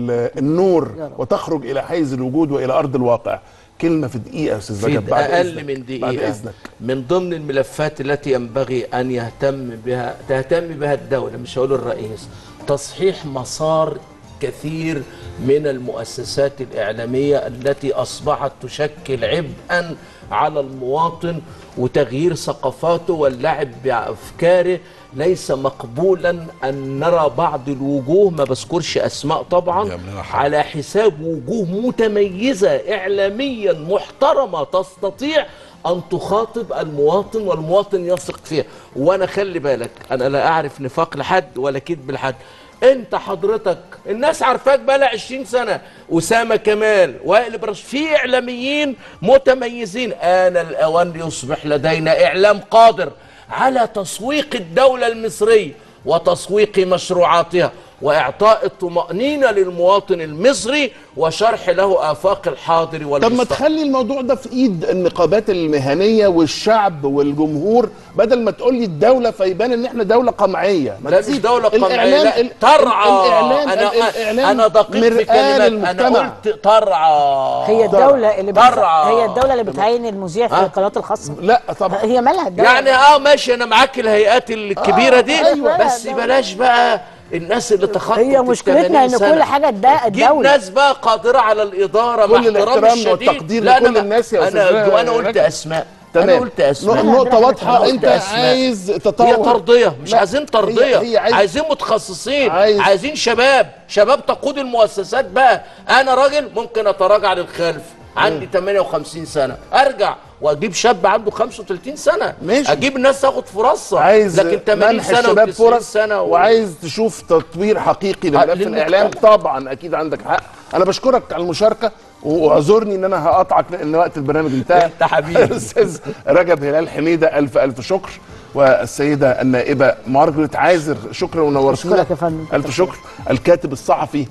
A: النور وتخرج الى حيز الوجود والى ارض الواقع. كلمه في دقيقه يا استاذ رجب،
C: بعد اقل من دقيقه.
A: بعد إذنك.
C: من ضمن الملفات التي ينبغي ان يهتم بها تهتم بها الدوله، مش هقول الرئيس، تصحيح مسار كثير من المؤسسات الإعلامية التي أصبحت تشكل عبئا على المواطن، وتغيير ثقافاته واللعب بأفكاره. ليس مقبولا أن نرى بعض الوجوه، ما بذكرش أسماء طبعا، على حساب وجوه متميزة إعلاميا محترمة تستطيع أن تخاطب المواطن والمواطن يثق فيها. وأنا خلي بالك، أنا لا أعرف نفاق لحد ولا كذب لحد. انت حضرتك الناس عارفاك بقى لها عشرين سنه، اسامه كمال، وائل برش، في اعلاميين متميزين. آن الاوان ليصبح لدينا اعلام قادر على تسويق الدوله المصريه وتسويق مشروعاتها، واعطاء الطمأنينة للمواطن المصري، وشرح له آفاق الحاضر والمستقبل.
A: طب ما تخلي الموضوع ده في ايد النقابات المهنيه والشعب والجمهور، بدل ما تقول لي الدوله فيبان ان احنا دوله قمعيه.
C: لا مش دوله قمعيه، لا ترعى.
A: الإعلام
C: انا
A: الإعلام
C: انا دقيق في كلمات، انا قلت ترعى.
F: هي الدوله اللي ترعى. هي الدوله اللي بتعين المذيع في القنوات الخاصه.
A: لا طبعا
F: هي مالها الدوله
C: يعني. اه ماشي، انا معاك الهيئات الكبيره دي،
F: أيوة
C: بس بلاش بقى الناس اللي تخطط.
F: هي مشكلتنا ان كل حاجه ده الدوله،
C: جيب ناس بقى قادره على الاداره مع احترام
A: والتقدير لكل الناس يا استاذ.
C: انا وانا قلت اسماء
A: تمام.
C: انا قلت اسماء.
A: نقطه واضحه. انت عايز تطور،
C: هي ترضيه، مش عايزين ترضيه، هي هي عايز عايزين متخصصين، عايز عايزين شباب شباب تقود المؤسسات بقى. انا راجل ممكن اتراجع للخلف، عندي ثمانية وخمسين سنه، ارجع واجيب شاب عنده خمسة وثلاثين سنه، ماشي. اجيب الناس تاخد فرصها،
A: عايز
C: لكن ثمانين سنه
A: وتسعين سنه و... وعايز تشوف تطوير حقيقي لملف الاعلام. طبعا اكيد عندك حق. انا بشكرك على المشاركه، واعذرني ان انا هقطعك لان وقت البرنامج انتهى.
C: انت حبيبي.
A: الاستاذ رجب هلال حميده، الف الف شكر. والسيده النائبه مارجريت عازر، شكرا ونورتونا.
F: شكرا يا فندم.
A: الف شكر. الكاتب الصحفي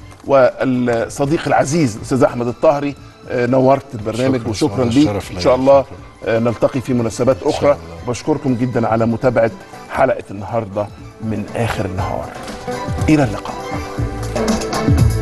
A: والصديق العزيز الاستاذ احمد الطاهري، نورت البرنامج شكرا وشكرا ليك. ان شاء الله نلتقي في مناسبات اخرى. بشكركم جدا على متابعه حلقه النهارده من اخر النهار. الى اللقاء.